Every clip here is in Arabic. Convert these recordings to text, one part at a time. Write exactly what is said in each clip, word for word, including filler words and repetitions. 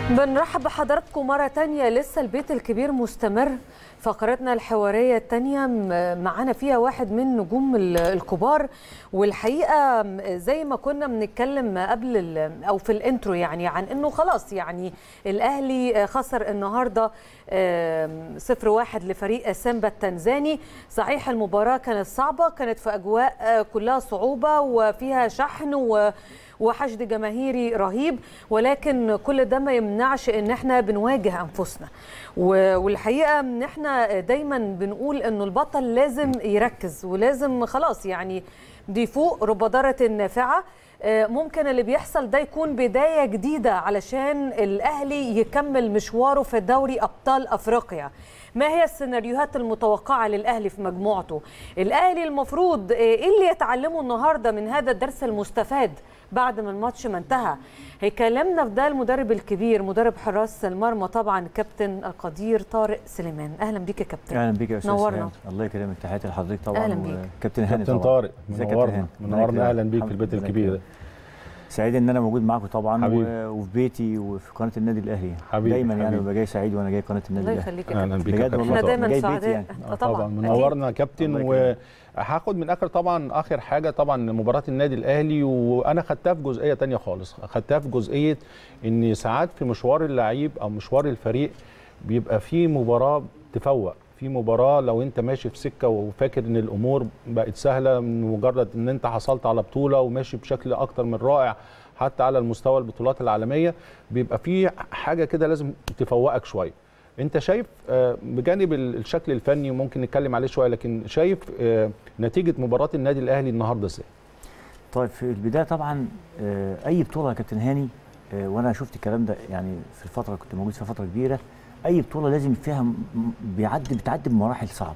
بنرحب بحضراتكم مرة تانية. لسه البيت الكبير مستمر. فقرتنا الحوارية التانية معانا فيها واحد من نجوم الكبار، والحقيقة زي ما كنا بنتكلم قبل أو في الانترو يعني عن أنه خلاص يعني الأهلي خسر النهاردة صفر واحد لفريق سيمبا التنزاني. صحيح المباراة كانت صعبة، كانت في أجواء كلها صعوبة وفيها شحن و وحشد جماهيري رهيب، ولكن كل ده ما يمنعش ان احنا بنواجه انفسنا. والحقيقه ان احنا دايما بنقول انه البطل لازم يركز ولازم خلاص يعني دي فوق رب ضارة نافعه. ممكن اللي بيحصل ده يكون بدايه جديده علشان الاهلي يكمل مشواره في دوري ابطال افريقيا. ما هي السيناريوهات المتوقعه للاهلي في مجموعته؟ الاهلي المفروض ايه اللي يتعلمه النهارده من هذا الدرس المستفاد بعد ما الماتش ما انتهى؟ هيكلمنا في ده المدرب الكبير، مدرب حراس المرمى طبعا كابتن القدير طارق سليمان. اهلا بيك يا كابتن. اهلا بيك يا استاذ نورنا. الله يكرمك، تحياتي لحضرتك طبعا. اهلا بيك كابتن هاني كابتن طارق منورنا منورنا. اهلا بيك في البيت الكبير. سعيد ان انا موجود معاكم طبعا حبيبي. وفي بيتي وفي قناه النادي الاهلي حبيبي. دايما حبيبي. يعني ببقى جاي سعيد وانا جاي قناه النادي الله الاهلي. يخليك يا اهلا بيك بجد والله دايما سعداء. يعني. طبعا منورنا يا كابتن. وهاخد من اخر طبعا اخر حاجه طبعا مباراه النادي الاهلي، وانا خدتها في جزئيه ثانيه خالص. خدتها في جزئيه ان ساعات في مشوار اللعيب او مشوار الفريق بيبقى في مباراه تفوق، في مباراه لو انت ماشي في سكه وفاكر ان الامور بقت سهله من مجرد ان انت حصلت على بطوله وماشي بشكل اكتر من رائع حتى على المستوى البطولات العالميه، بيبقى في حاجه كده لازم تفوقك شويه. انت شايف بجانب الشكل الفني وممكن نتكلم عليه شويه، لكن شايف نتيجه مباراه النادي الاهلي النهارده ازاي؟ طيب في البدايه طبعا اي بطوله يا كابتن هاني، وانا شفت الكلام ده يعني في الفتره كنت موجود فيها فتره كبيره، اي بطوله لازم فيها بيعدي بتعدي بمراحل صعبه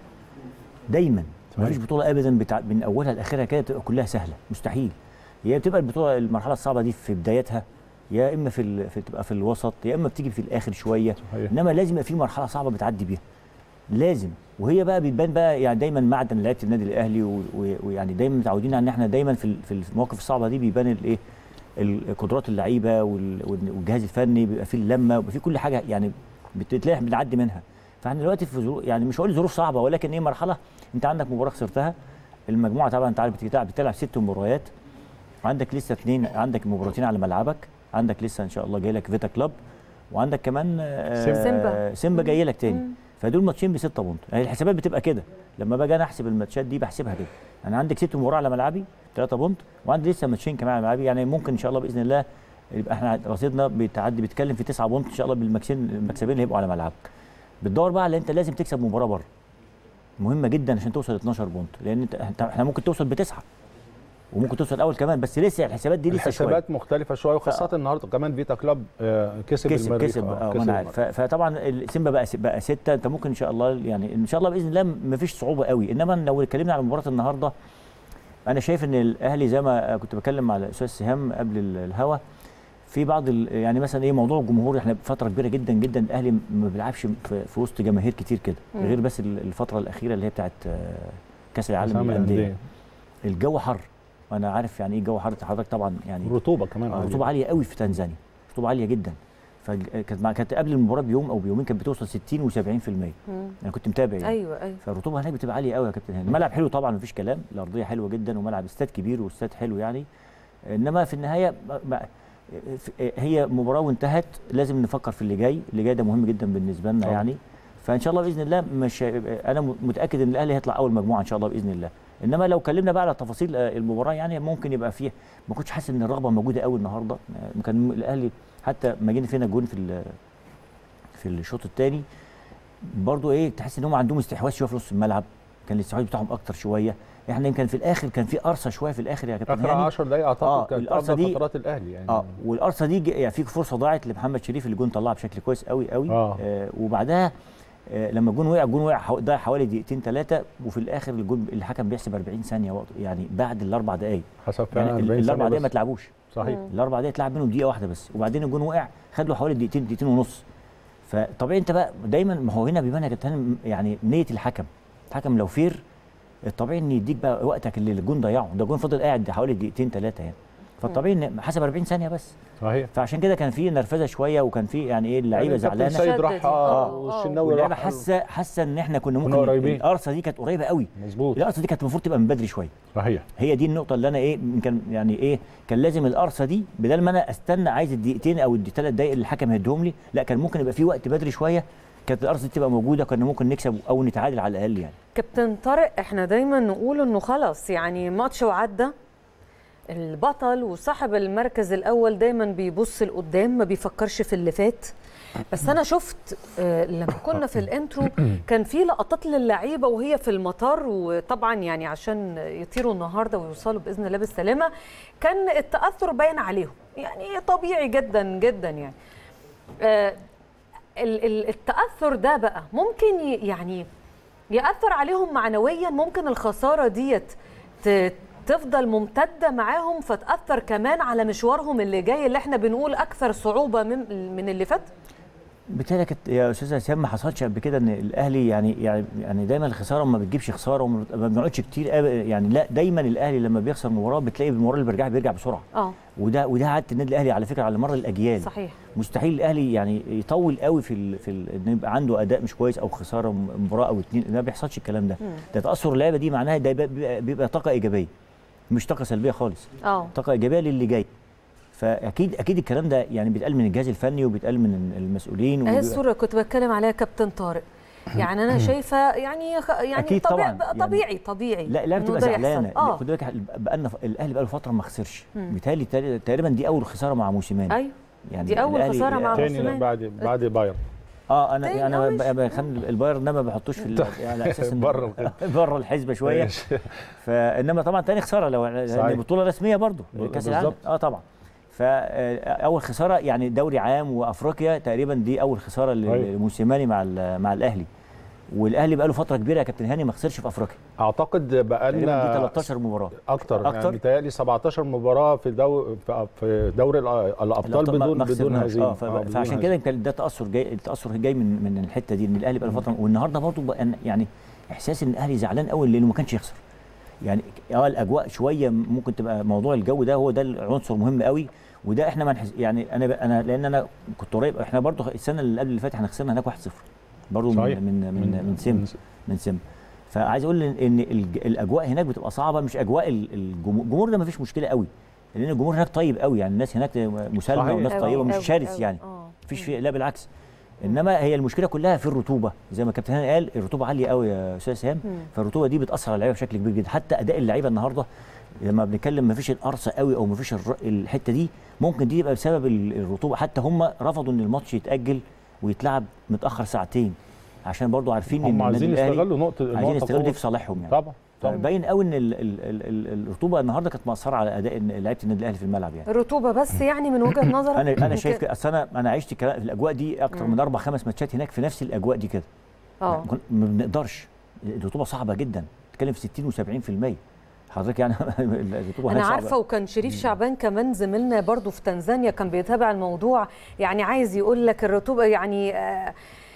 دايما. مفيش بطوله ابدا بتع... من اولها لاخرها كده تبقى كلها سهله، مستحيل. هي بتبقى البطوله المرحله الصعبه دي في بدايتها، يا اما في, ال... في تبقى في الوسط، يا اما بتيجي في الاخر شويه. صحيح. انما لازم يبقى في مرحله صعبه بتعدي بيها لازم، وهي بقى بتبان بقى يعني دايما معدن لعيبه النادي الاهلي، ويعني و... دايما متعودين ان احنا دايما في في المواقف الصعبه دي بيبان الايه قدرات اللعيبه والجهاز الفني، بيبقى فيه اللمه وبيبقى فيه كل حاجه يعني بتلاقي بنعدي منها. فاحنا دلوقتي في ظروف يعني مش هقول ظروف صعبه، ولكن ايه مرحله انت عندك مباراه خسرتها. المجموعه طبعا انت عارف بتلعب بتلعب ست مباريات، عندك لسه اثنين، عندك مباراتين على ملعبك، عندك لسه ان شاء الله جاي لك فيتا كلوب، وعندك كمان سيمبا سيمبا جاي لك تاني. فدول ماتشين بستة بونت. هي الحسابات بتبقى كده لما باجي انا احسب الماتشات دي بحسبها كده. انا عندك ست مباراه على ملعبي ثلاثة بونت، وعندي لسه ماتشين كمان على ملعبي، يعني ممكن ان شاء الله باذن الله يبقى احنا رصيدنا بتعدي بيتكلم في تسعة بونت ان شاء الله بالمكسبين المكسبين اللي هيبقوا على ملعبك. بتدور بقى على انت لازم تكسب مباراه بره مهمه جدا عشان توصل اتناشر بونت، لان انت احنا ممكن توصل بتسعه وممكن توصل الاول كمان، بس لسه الحسابات دي لسه الحسابات شويه مختلفه شويه، وخاصه ف... النهارده كمان فيتا كلوب كسب كسب المريخ. كسب اه انا عارف. فطبعا سيمبا بقى بقى سته، انت ممكن ان شاء الله يعني ان شاء الله باذن الله ما فيش صعوبه قوي. انما لو اتكلمنا على مباراه النهارده، انا شايف ان الاهلي زي ما كنت بتكلم مع الاستاذ سهام قبل الهوا في بعض يعني مثلا ايه موضوع الجمهور. احنا فتره كبيره جدا جدا الاهلي ما بيلعبش في, في وسط جماهير كتير كده، غير بس الفتره الاخيره اللي هي بتاعت كاس العالم للانديه. الجو حر، انا عارف يعني ايه الجو حر حضرتك طبعا، يعني رطوبه كمان، رطوبه عاليه قوي في تنزانيا، رطوبه عاليه جدا. فكانت كانت قبل المباراه بيوم او بيومين كانت بتوصل ستين وسبعين في المية. انا كنت متابع يعني. ايوه ايوه. فالرطوبه هناك بتبقى عاليه قوي يا كابتن هاني. الملعب حلو طبعا مفيش كلام، الارضيه حلوه جدا وملعب استاد كبير واستاد حلو يعني. انما في النهايه هي مباراه وانتهت، لازم نفكر في اللي جاي، اللي جاي ده مهم جدا بالنسبه لنا يعني. فان شاء الله باذن الله مش انا متاكد ان الاهلي هيطلع اول مجموعه ان شاء الله باذن الله. انما لو اتكلمنا بقى على تفاصيل المباراه يعني ممكن يبقى فيه، ما كنتش حاسس ان الرغبه موجوده قوي النهارده. كان الاهلي حتى ما جينا فينا جون في في الشوط الثاني برضو ايه تحس ان هم عندهم استحواذ شويه في نص الملعب، كان الاستحواذ بتاعهم اكتر شويه. احنا يمكن في الاخر كان في قرصه شويه في الاخر يا كابتن هاني، اخر عشر دقائق اعتقد آه كانت افضل فترات الاهلي يعني. اه والقرصه دي يعني في فرصه ضاعت لمحمد شريف اللي جون طلعها بشكل كويس قوي قوي. آه. آه وبعدها آه لما الجون وقع الجون وقع ضاع حوالي دقيقتين ثلاثه، وفي الاخر الجون الحكم بيحسب أربعين ثانيه وقت يعني بعد الاربع دقائق. حسب فعلا يعني الاربع دقائق ما اتلعبوش. صحيح. الاربع دقائق اتلعب منهم دقيقه واحده بس، وبعدين الجون وقع خد له حوالي دقيقتين دقيقتين ونص. فطبيعي انت بقى دايما ما هو هنا بيبان يا كابتن يعني نيه الحكم. الحكم لو فير الطبيعي ان يديك بقى وقتك اللي الجون ضيعه، ده جون فضل قاعد حوالي دقيقتين ثلاثه يعني. فالطبيعي ان حسب أربعين ثانيه بس. صحيح. فعشان كده كان في نرفزه شويه، وكان في يعني ايه اللعيبه يعني زعلانه. السيد راح اه والشناوي راح، حاسه حاسه ان احنا كنا ممكن القرصه دي كانت قريبه قوي. مظبوط. القرصه دي كانت المفروض تبقى من بدري شويه. صحيح. هي دي النقطه اللي انا ايه كان يعني ايه كان لازم القرصه دي بدل ما انا استنى عايز الدقيقتين او الثلاث دقائق اللي الحكم هيديهم لي، لا كان ممكن يبقى في وقت بدري شويه، كانت القرصه دي تبقى موجوده، كنا ممكن نكسب او نتعادل على الاقل يعني. كابتن طارق، احنا دايما نقول انه خلاص يعني ماتش وعدى، البطل وصاحب المركز الاول دايما بيبص لقدام ما بيفكرش في اللي فات. بس انا شفت آه لما كنا في الانترو كان في لقطات للعيبه وهي في المطار، وطبعا يعني عشان يطيروا النهارده ويوصلوا باذن الله بالسلامه، كان التاثر باين عليهم، يعني طبيعي جدا جدا يعني. آه التاثر ده بقى ممكن يعني ياثر عليهم معنويا، ممكن الخساره ديت تفضل ممتده معاهم فتاثر كمان على مشوارهم اللي جاي اللي احنا بنقول اكثر صعوبه من من اللي فات. بالتالي يا استاذ اسامه ما حصلش قبل كده ان الاهلي يعني يعني يعني دايما الخساره ما بتجيبش خساره وما بنقعدش كتير يعني، لا دايما الاهلي لما بيخسر مباراه بتلاقي المباراه اللي بيرجع بيرجع بسرعه. اه وده وده عاده النادي الاهلي على فكره على مر الاجيال. صحيح. مستحيل الاهلي يعني يطول قوي في ال في ال ان يبقى عنده اداء مش كويس او خساره مباراه او اتنين، ما بيحصلش الكلام ده. ده تاثر اللعيبه دي معناها ده بيبقى, بيبقى طاقه ايجابيه مش طاقه سلبيه خالص. اه طاقه ايجابيه للي جاي. فاكيد اكيد الكلام ده يعني بيتقال من الجهاز الفني وبيتقال من المسؤولين. اهي الصوره كنت بتكلم عليها كابتن طارق، يعني انا شايفه يعني يعني أكيد طبيعي طبعا طبيعي يعني طبيعي لا لا بتبقى زعلانه. اه خد بالك بقالنا الاهلي بقى له فتره ما خسرش، بالتالي تقريبا دي اول خساره مع موسيماني. ايوه يعني دي اول خساره مع موسيماني بعد بعد بايرن. اه انا انا بخلي البايرن ده ما بحطوش في على اساس ان بره بره الحسبه شويه. فانما طبعا ثاني خساره لو يعني بطوله رسميه برضه كاس العالم. اه طبعا. فاول خساره يعني دوري عام وافريقيا تقريبا دي اول خساره لموسيماني مع مع الاهلي. والاهلي بقى له فتره كبيره يا كابتن هاني ما خسرش في افريقيا. اعتقد بقى لنا دي تلتاشر مباراه اكتر اكتر يعني متهيألي سبعتاشر مباراه في دو في دوري الابطال بدون بدون هزيمه. آه فعشان كده يمكن ده تاثر جاي التاثر جاي من من الحته دي ان الاهلي بقى له فتره. والنهارده برضه يعني احساس ان الاهلي زعلان قوي لانه ما كانش يخسر. يعني اه الاجواء شويه ممكن تبقى موضوع الجو ده هو ده العنصر مهم قوي، وده احنا ما يعني انا انا لان انا كنت قريب. احنا برضه السنه اللي قبل اللي فاتت احنا خسرنا هناك واحد صفر برضه من من من من سيم من سيم. فعايز اقول ان الاجواء هناك بتبقى صعبه، مش اجواء الجمهور. الجمهور ده ما فيش مشكله قوي لان الجمهور هناك طيب قوي، يعني الناس هناك مسالمه وناس طيبه مش شرس يعني مفيش فيه، لا بالعكس. انما هي المشكله كلها في الرطوبه زي ما كابتن هاني قال، الرطوبه عاليه قوي يا استاذ سهام. فالرطوبه دي بتاثر على اللعيبه بشكل كبير جدا. حتى اداء اللعيبه النهارده لما بنتكلم ما فيش القرصه قوي او ما فيش الحته دي، ممكن دي تبقى بسبب الرطوبه. حتى هم رفضوا ان الماتش يتاجل ويتلعب متاخر ساعتين عشان برضو عارفين ان عايزين يستغلوا نقطه عايزين يستغلوا دي في صالحهم يعني. طبعا طبعا باين قوي ان ال ال ال الرطوبه النهارده كانت مأثره على اداء لعيبه النادي الاهلي في الملعب يعني. الرطوبه بس يعني من وجهه نظرك؟ انا انا شايف كده. اصل انا انا عشت في الاجواء دي اكتر من اربع خمس ماتشات هناك في نفس الاجواء دي كده. اه ما بنقدرش، الرطوبه صعبه جدا، بتتكلم في ستين وسبعين في المية حضرتك يعني. الرطوبه انا عارفه. وكان شريف شعبان كمان زميلنا برضو في تنزانيا كان بيتابع الموضوع، يعني عايز يقول لك الرطوبه يعني آه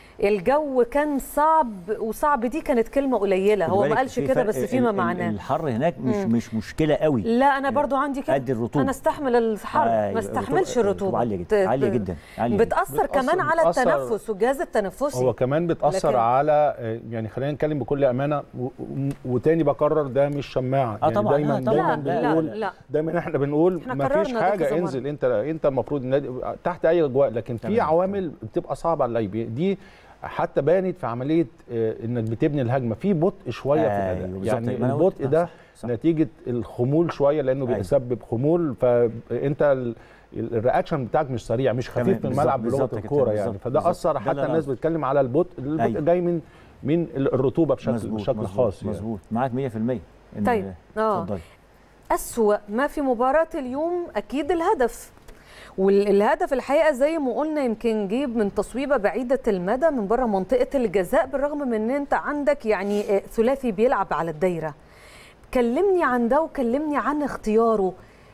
الجو كان صعب، وصعب دي كانت كلمه قليله، هو ما قالش كده بس فيما معناه. الحر هناك مش مم. مش مشكله قوي. لا انا برضو عندي كده قد الرطوبه، انا استحمل الحر آه ما استحملش الرطوبه. عاليه جدا عاليه جدا عاليه بتاثر كمان على التنفس والجهاز التنفسي. هو كمان بتاثر لكن... على يعني خلينا نتكلم بكل امانه و... وتاني بكرر ده مش شماعه. آه طبعا يعني دايما آه دايما بنقول لا لا. دايما احنا بنقول ما فيش حاجه انزل انت انت المفروض النادي تحت اي اجواء، لكن في عوامل بتبقى صعبه على اللعيبه دي حتى بانت في عمليه انك بتبني الهجمه في بطء شويه في الاداء. يعني البطء ده صح. نتيجه الخمول شويه لانه بيسبب خمول، فانت الرياكشن بتاعك مش سريع مش خفيف في الملعب بلغه الكوره يعني. فده اثر حتى الناس بتتكلم على البطء. البطء جاي من من الرطوبه بشكل مزبوط بشكل مزبوط خاص يعني. مظبوط معاك مية في المية. طيب اه اسوأ ما في مباراه اليوم اكيد الهدف، والهدف الحقيقه زي ما قلنا يمكن جيب من تصويبه بعيده المدى من بره منطقه الجزاء، بالرغم من ان انت عندك يعني ثلاثي بيلعب على الدايره. كلمني عن ده وكلمني عن اختياره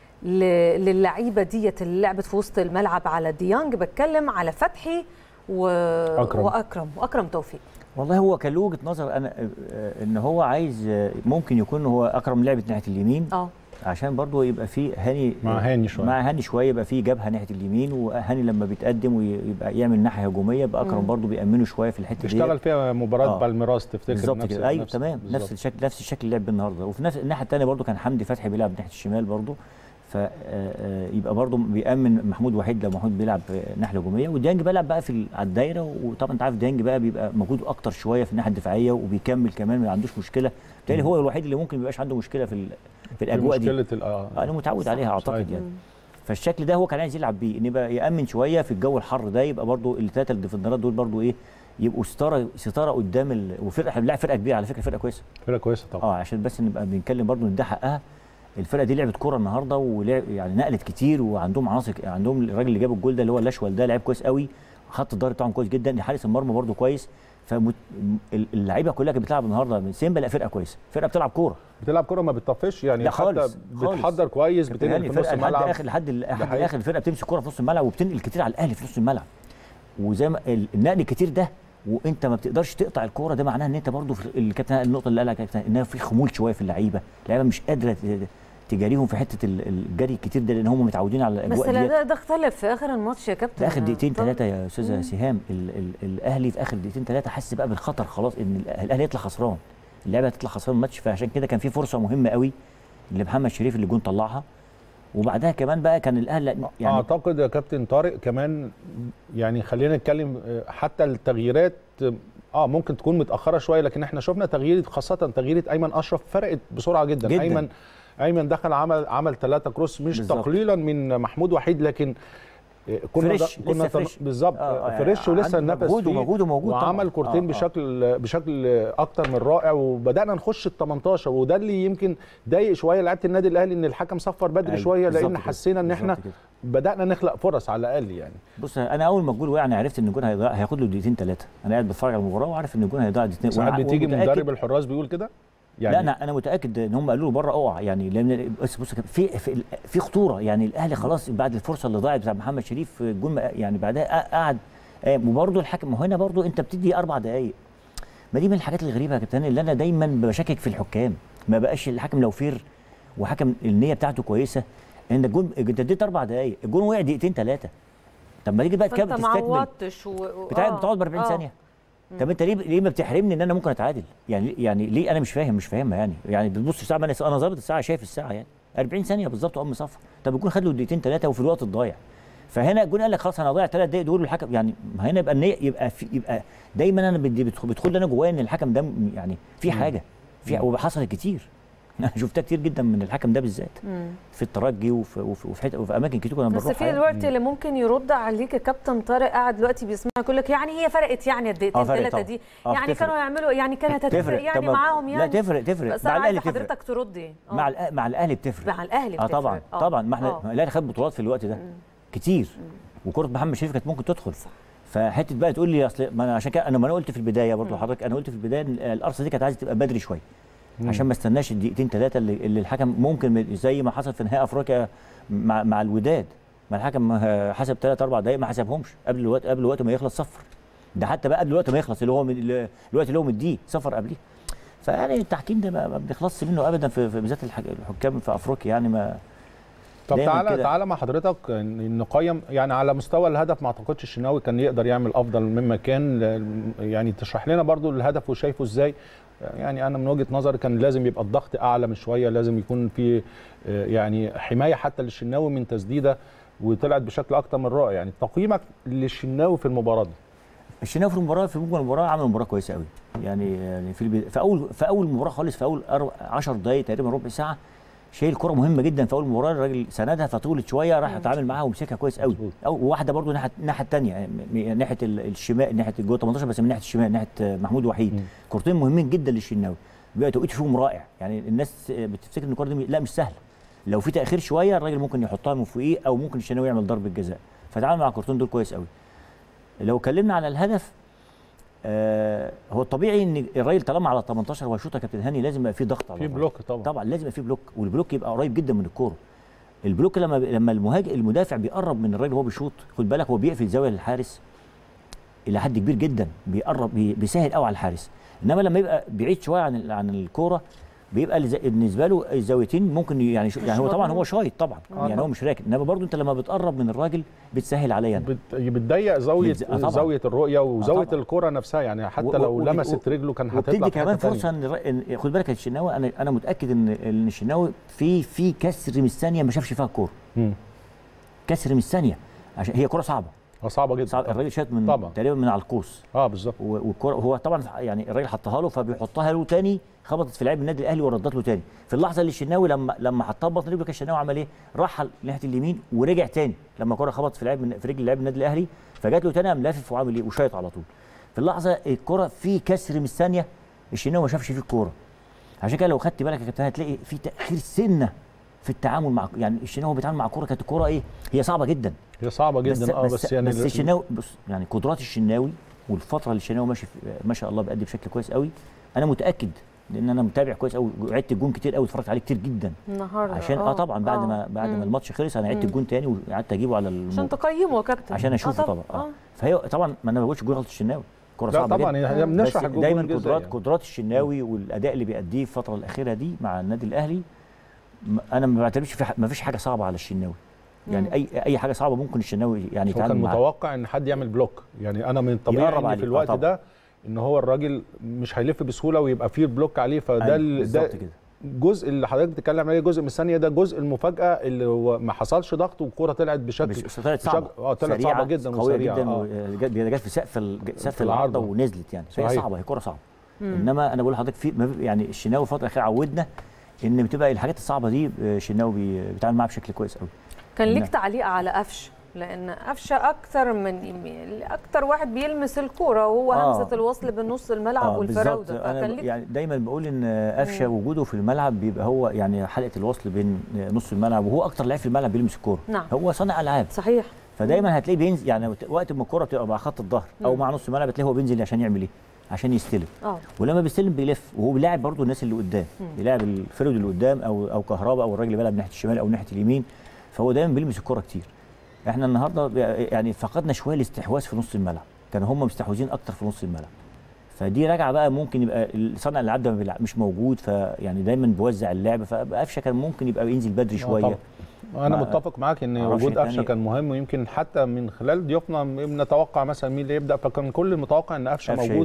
للعيبه ديت اللي لعبت في وسط الملعب على ديانج. بتكلم على فتحي و... أكرم. واكرم واكرم توفيق. والله هو كان له وجهه نظر انا ان هو عايز ممكن يكون هو اكرم لعبت ناحيه اليمين اه عشان برضو يبقى في هاني مع هاني شويه مع هاني شويه يبقى في جبهه ناحيه اليمين، وهاني لما بيتقدم ويبقى يعمل ناحيه هجوميه يبقى اكرم برضو بيامنه شويه في الحته دي. اشتغل فيها مباراه آه. بالميراس تفتكر بالظبط كده. ايوه نفس تمام بالزبط. نفس الشكل نفس الشكل اللي لعب النهارده. وفي نفس الناحيه الثانيه برضو كان حمدي فتحي بيلعب ناحيه الشمال برضو، فيبقى برضو بيامن محمود وحيد لو محمود بيلعب ناحيه هجوميه، وديانج بيلعب بقى في على الدايره. وطبعا انت عارف ديانج بقى بيبقى مجهوده اكتر شويه في الناحيه الدفاعيه وبيكمل كمان ما عندوش مشكله. بالتالي هو الوحيد اللي ممكن ما يبقاش عنده مشكله في في الاجواء دي. مشكله اه انا متعود عليها اعتقد يعني. فالشكل ده هو كان عايز يلعب بيه، ان يبقى يامن شويه في الجو الحر ده، يبقى برضو الثلاثه الديفندرات دول برضو ايه يبقوا ستاره ستاره قدام ال... وفرقه احنا بنلعب فرقه كبيره على فكره، فرقه كويسه فرقه كويسه طبعا. اه عشان بس نبقى بنتكلم برضو ان ده حقها. الفرقه دي لعبت كوره النهارده ولعب يعني نقلت كتير، وعندهم عناصر، عندهم الراجل اللي جاب الجول ده اللي هو الاشول ده لعب كويس قوي، خط الظهر بتاعهم كويس جدا، حارس المرمى برضو كويس. فاللعيبه كلها كانت بتلعب النهارده من سيمبا، لا فرقه كويسه، فرقه بتلعب كوره بتلعب كوره ما بتطفش يعني، حتى خالص بتحضر كويس، بتنقل في نص الملعب لحد اخر لحد لحد اخر الفرقه بتمسك كوره في نص الملعب وبتنقل كتير على الاهلي في نص الملعب. وزي ما النقل الكتير ده وانت ما بتقدرش تقطع الكوره، ده معناه ان انت برضو في الكابتن النقطه اللي قالها كابتن انها في خمول شويه في اللعيبه، اللعيبه مش قادره تجاريهم في حته الجري الكتير ده، لان هم متعودين على الاجواء دي. بس ده ده اختلف في اخر الماتش يا كابتن، في اخر دقيقتين ثلاثه يا استاذه سهام. ال ال الاهلي في اخر دقيقتين ثلاثه حس بقى بالخطر خلاص، ان الاهلي يطلع خسران، اللعبه هتطلع خسران الماتش. فعشان كده كان في فرصه مهمه قوي لمحمد شريف اللي جون طلعها، وبعدها كمان بقى كان الاهلي يعني اعتقد يا كابتن طارق كمان يعني خلينا نتكلم حتى التغييرات اه ممكن تكون متاخره شويه، لكن احنا شفنا تغيير خاصه تغييره ايمن اشرف فرقت بسرعه جدا, جداً. ايمن ايمن دخل عمل عمل ثلاثه كروس مش بالزبط. تقليلا من محمود وحيد، لكن كنا فريش كنا بالظبط آه فريش ولسه النفس فيه موجود وموجود وعمل كورتين آه بشكل آه. بشكل اكتر من رائع، وبدانا نخش ال تمنتاشر، وده اللي يمكن ضايق شويه لعيبه النادي الاهلي ان الحكم صفر بدري أيوة. شويه، لان حسينا ان احنا بدانا نخلق فرص على الاقل يعني. بص انا اول ما الجول وقع انا عرفت ان الجول هيضيع، هياخد له دقيقتين ثلاثه، انا قاعد بتفرج على المباراه وعارف ان الجول هيضيع دقيقتين. ساعات بتيجي مدرب الحراس بيقول كده يعني. لا انا انا متاكد ان هم قالوا له بره اوعى يعني، لان بص بص في في, في خطوره يعني. الاهلي خلاص بعد الفرصه اللي ضاعت بتاع محمد شريف الجون يعني بعدها قعد، وبرده الحكم هنا برده انت بتدي اربع دقائق. ما دي من الحاجات الغريبه يا كابتن اللي انا دايما بشكك في الحكام، ما بقاش الحكم لو فير وحكم النيه بتاعته كويسه ان الجون انت اديت اربع دقائق، الجون وقع دقيقتين ثلاثه، طب ما تيجي بقى تكمل تستكمل و... بتاعك بتقعد ب أربعين ثانيه. طب انت ليه ليه ما بتحرمني ان انا ممكن اتعادل؟ يعني يعني ليه انا مش فاهم مش فاهمها يعني يعني بتبص الساعه، ما انا انا ظابط الساعه شايف الساعه يعني أربعين ثانيه بالظبط ام صفر، طب الجون خد له دقيقتين ثلاثه وفي الوقت الضايع. فهنا الجون قال لك خلاص انا هضيع ثلاث دقائق دول الحكم يعني، ما هنا يبقى النيه يبقى في يبقى دايما انا بدي بيدخل انا جوايا ان الحكم ده يعني في حاجه في وحصلت كتير انا شفتها كتير جدا من الحكم ده بالذات في الترجي وفي وفي, وفي, وفي اماكن كتير كنا بنروح. بس في دلوقتي اللي ممكن يرد عليك كابتن طارق قاعد دلوقتي بيسمعك يقول لك يعني هي فرقت يعني الدقيقتين ثلاثه دي يعني تفرق. كانوا يعملوا يعني كانت هتفرق يعني معاهم يعني. لا تفرق تفرق بس مع الاهلي حضرتك ترد ايه؟ مع مع الاهلي بتفرق، مع الاهلي بتفرق اه طبعا أوه. طبعا ما احنا الاهلي خد بطولات في الوقت ده مم. كتير مم. وكره محمد شريف كانت ممكن تدخل صح. فحته بقى تقول لي اصل ما انا عشان كده انا ما انا قلت في البدايه برضه حضرتك، انا قلت في البدايه القرصه دي كانت عايزه تبقى بدري شويه عشان ما استناش الدقيقتين ثلاثه اللي, اللي الحكم ممكن زي ما حصل في نهائي افريقيا مع مع الوداد، ما الحكم حسب ثلاث اربع دقائق ما حسبهمش قبل الوقت قبل الوقت ما يخلص صفر، ده حتى بقى قبل الوقت ما يخلص اللي هو الوقت اللي هو مديه صفر قبليه. فيعني التحكيم ده ما بنخلصش منه ابدا في, في بالذات الحكام في افريقيا يعني. ما طب تعالى تعالى مع حضرتك نقيم يعني على مستوى الهدف. ما اعتقدش الشناوي كان يقدر يعمل افضل مما كان يعني، تشرح لنا برضو الهدف وشايفه ازاي يعني. انا من وجهه نظري كان لازم يبقى الضغط اعلى من شويه، لازم يكون في يعني حمايه حتى للشناوي من تسديده، وطلعت بشكل اكتر من رائع يعني. تقييمك للشناوي في المباراه دي؟ الشناوي في المباراه في مجمل المباراه عمل مباراه كويسه قوي يعني. يعني في البداية في اول في اول مباراه خالص في اول عشر دقائق تقريبا ربع ساعه شايل كره مهمه جدا في اول مباراه، الراجل سندها فطولت شويه راح اتعامل معاها ومسكها كويس قوي. او واحده برده ناحيه الناحيه الثانيه ناحيه الشمال ناحيه جوه تمنتاشر بس من ناحيه الشمال ناحيه محمود وحيد، كورتين مهمين جدا للشناوي بقى توقيت فيهم رائع يعني. الناس بتفتكر ان الكره دي لا مش سهله، لو في تاخير شويه الراجل ممكن يحطها من فوقيه او ممكن الشناوي يعمل ضربه جزاء، فتعامل مع الكورتين دول كويس قوي. لو اتكلمنا على الهدف آه هو الطبيعي ان الراجل طالما على تمنتاشر وهيشوطها كابتن هاني لازم يبقى في ضغط على في بلوك طبعا طبعا لازم يبقى في بلوك، والبلوك يبقى قريب جدا من الكوره. البلوك لما لما المهاجم المدافع بيقرب من الراجل وهو بيشوط خد بالك هو بيقفل زاويه للحارس الى حد كبير جدا، بيقرب بي بيسهل قوي على الحارس. انما لما يبقى بعيد شويه عن عن الكوره بيبقى بالنسبه له الزاويتين ممكن يعني يعني هو طبعا هو شايط طبعا آه يعني هو مش راكن، انما برضه انت لما بتقرب من الراجل بتسهل عليا بت... بتضيق زاويه آه زاويه الرؤيه وزاويه آه الكره نفسها، يعني حتى و... لو و... لمست رجله كان هتطلع. وبتدي كمان فرصه ان خد بالك الشناوي، انا انا متاكد ان ان الشناوي في في كسر من الثانيه ما شافش فيها الكوره. كسر من الثانيه عشان هي كوره صعبه. اه صعبه جدا. صعب. الراجل شات من طبعا. تقريبا من على القوس. اه بالظبط. والكوره هو طبعا يعني الراجل حطها له فبيحطها له تاني، خبطت في لعيب النادي الاهلي وردت له تاني. في اللحظه اللي الشناوي لما لما حطها ببطن رجله كان الشناوي عمل ايه؟ راح ناحيه اليمين ورجع تاني لما الكوره خبطت في لعيب في رجل لاعب النادي الاهلي فجات له تاني قام لافف وعامل ايه؟ وشايط على طول. في اللحظه الكوره في كسر من الثانيه الشناوي ما شافش فيه الكوره. عشان كده لو خدت بالك يا كابتن هتلاقي في تاخير سنه في التعامل مع يعني الشناوي بيتعامل مع الكوره. كانت الكوره ايه؟ هي صعبه جدا. هي صعبه جدا بس اه بس, بس يعني بس الشناوي بص يعني قدرات الشناوي والفتره اللي الشناوي ماشي ما شاء الله بيأدي بشكل كويس قوي. انا متاكد لان انا متابع كويس قوي وعدت الجون كتير قوي اتفرجت عليه كتير جدا النهارده عشان اه طبعا بعد ما بعد ما الماتش خلص انا عدت الجون تاني وقعدت اجيبه على الم... عشان تقيمه يا كابتن عشان اشوفه آه طبعا اه فهي طبعا ما انا ما بقولش جون غلط الشناوي كوره صعبه طبعا جدا يعني بنشرح الجون دايما قدرات يعني. قدرات الشناوي والاداء اللي بيأديه الفتره الاخيره دي مع النادي الاهلي انا ما بعتبرش في ما فيش حاجه صعبه على الشناوي يعني مم. اي اي حاجه صعبه ممكن الشناوي يعني يتعامل معاها. كان متوقع ان حد يعمل بلوك، يعني انا من الطبيعي في الوقت ده ان هو الراجل مش هيلف بسهوله ويبقى فيه بلوك عليه، فده أيوة ده الجزء اللي حضرتك بتتكلم عليه جزء من الثانيه، ده جزء المفاجاه اللي هو ما حصلش ضغط والكوره طلعت بشكل طلعت صعبه اه طلعت صعبه جدا وسريعه جدا آه. جت في سقف سقف العارضه ونزلت يعني فهي صعبه هي كوره صعبه. مم. انما انا بقول لحضرتك في يعني الشناوي الفتره الاخيره عودنا ان بتبقى الحاجات الصعبه دي الشناوي بيتعامل معاها بشكل كويس قوي. كان ليك تعليق على قفشه لان قفشه اكتر من اكتر واحد بيلمس الكوره وهو آه. همزه الوصل بين نص الملعب آه والفراوده. فكان ليك يعني دايما بقول ان قفشه وجوده في الملعب بيبقى هو يعني حلقه الوصل بين نص الملعب وهو اكتر لاعب في الملعب بيلمس الكوره. نعم. هو صانع العاب صحيح. فدايما هتلاقيه بينزل يعني وقت ما الكوره بتبقى مع خط الظهر او مع نص الملعب هتلاقيه هو بينزل عشان يعمل ايه؟ عشان يستلم. اه ولما بيستلم بيلف وهو بيلاعب برضه الناس اللي قدام بيلاعب الفرد اللي قدام او او كهربا او الراجل اللي بيلعب ناحيه الشمال او ناحيه اليمين فهو دايما بيلمس الكوره كتير. احنا النهارده يعني فقدنا شويه الاستحواذ في نص الملعب، كانوا هم مستحوذين اكتر في نص الملعب. فدي راجعه بقى ممكن يبقى صانع الالعاب ده مش موجود فيعني دايما بيوزع اللعب فقفشه كان ممكن يبقى ينزل بدري شويه. انا متفق معاك ان وجود قفشه كان مهم ويمكن حتى من خلال ضيوفنا بنتوقع مثلا مين اللي يبدا فكان كل المتوقع ان قفشه موجود.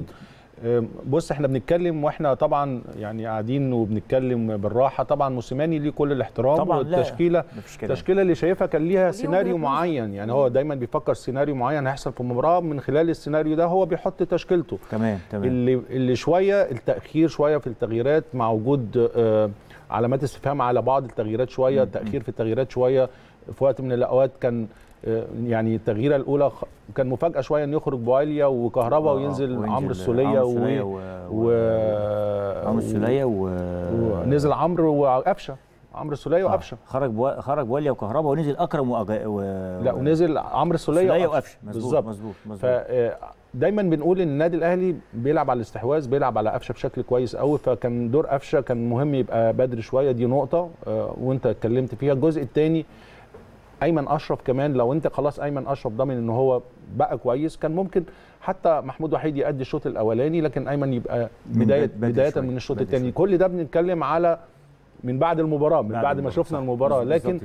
بص احنا بنتكلم واحنا طبعا يعني قاعدين وبنتكلم بالراحه طبعا موسيماني ليه كل الاحترام والتشكيله التشكيله اللي شايفها كان ليها سيناريو معين يعني هو دايما بيفكر سيناريو معين هيحصل في المباراه من خلال السيناريو ده هو بيحط تشكيلته. تمام تمام. اللي اللي شويه التاخير شويه في التغييرات مع وجود آه علامات استفهام على بعض التغييرات شويه التاخير في التغييرات شويه في وقت من الاوقات كان يعني التغييره الاولى كان مفاجاه شويه ان يخرج بواليا وكهربا وينزل عمرو السوليه و و عمرو السوليه و ونزل عمرو وقفشه عمرو السوليه وقفشه خرج بو... خرج بواليا وكهربا ونزل اكرم وأج... و... لا ونزل عمرو السوليه وقفشه بالظبط مظبوط مظبوط. دايما بنقول ان النادي الاهلي بيلعب على الاستحواذ بيلعب على قفشه بشكل كويس قوي فكان دور قفشه كان مهم يبقى بدري شويه دي نقطه وانت اتكلمت فيها. الجزء الثاني ايمن اشرف كمان لو انت خلاص ايمن اشرف ضامن ان هو بقى كويس كان ممكن حتى محمود وحيد يأدي الشوط الاولاني لكن ايمن يبقى بدايه بدايه من الشوط الثاني. كل ده بنتكلم على من بعد المباراه من بعد, بعد ما شفنا المباراه لكن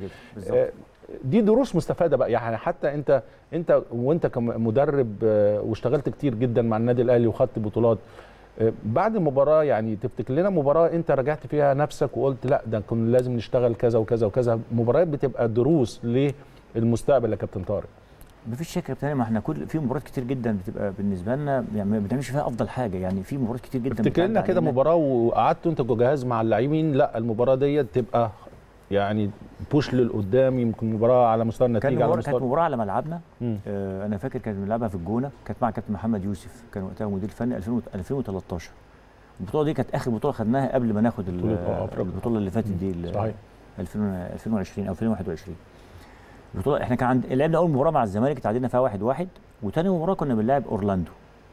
دي دروس مستفاده بقى يعني حتى انت انت وانت كمدرب واشتغلت كتير جدا مع النادي الاهلي وخدت بطولات بعد المباراه يعني تفتكر لنا مباراه انت رجعت فيها نفسك وقلت لا ده كنا لازم نشتغل كذا وكذا وكذا. مباريات بتبقى دروس للمستقبل يا كابتن طارق. مفيش شك يا كابتن ما احنا كل في مباريات كتير جدا بتبقى بالنسبه لنا يعني ما بنعملش فيها افضل حاجه يعني في مباريات كتير جدا. افتكر لنا كده مباراه وقعدتوا انت جهاز مع اللاعبين لا المباراه ديت تبقى يعني بوش للقدام يمكن مباراه على مستوى النتيجه على مستوى كانت مباراه على ملعبنا. آه انا فاكر كانت بنلعبها في الجونه كانت مع كابتن محمد يوسف كان وقتها مدير فني ألفين وتلتاشر. البطوله دي كانت اخر بطوله خدناها قبل ما ناخد البطوله اللي فاتت دي صحيح ألفين وعشرين او ألفين وواحد وعشرين. البطوله احنا كان عند لعبنا اول مباراه مع الزمالك تعادلنا فيها واحد واحد وثاني مباراه كنا بنلعب اورلاندو.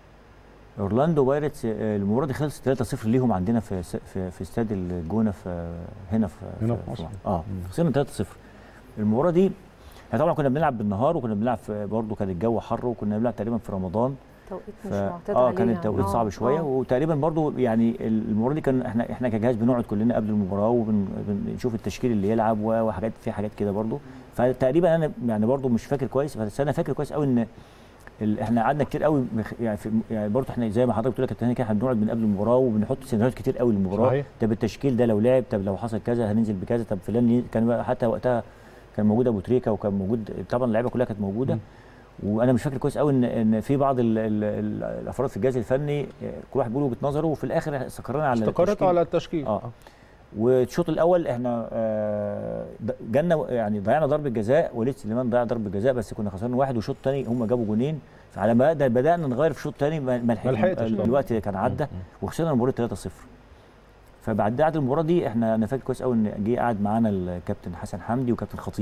اورلاندو بايرتس المباراه دي خلصت ثلاثة صفر ليهم عندنا في في في استاد الجونه في هنا في هنا في مصر اه خسرنا ثلاثة صفر. المباراه دي احنا طبعا كنا بنلعب بالنهار وكنا بنلعب برضه كان الجو حر وكنا بنلعب تقريبا في رمضان توقيت ف... مش معتاد اه عليه كان يعني. التوقيت آه، صعب شويه، آه. وتقريبا برضو يعني المباراه دي كان احنا احنا كجهاز بنقعد كلنا قبل المباراه وبنشوف التشكيل اللي يلعب وحاجات في حاجات كده برضو. فتقريبا انا يعني برضو مش فاكر كويس، بس انا فاكر كويس قوي ان ال... احنا قعدنا كتير قوي يعني في يعني برضو احنا زي ما حضرتك بتقول لك كده احنا بنقعد من قبل المباراه وبنحط سيناريوهات كتير قوي للمباراه. صحيح. طب التشكيل ده لو لعب، طب لو حصل كذا هننزل بكذا، طب فلان كان بقى حتى وقتها كان موجود ابو تريكه وكان موجود طبعا اللعيبه كلها كانت موجوده. م. وانا مش فاكر كويس قوي ان ان في بعض ال ال ال الافراد في الجهاز الفني كل واحد بيقول وجهه نظره، وفي الاخر استقرينا على استقرت على التشكيل. اه والشوط الاول احنا آه جالنا يعني ضيعنا ضربه جزاء، وليد سليمان ضيع ضربه جزاء بس كنا خسرنا واحد، والشوط الثاني هم جابوا جونين، فعلى ما بدانا نغير في الشوط الثاني ما لحقناش الوقت كان عدى وخسرنا المباراه ثلاثة صفر. فبعد بعد المباراه دي احنا انا فاكر كويس قوي ان جه قعد معانا الكابتن حسن حمدي وكابتن خطيب،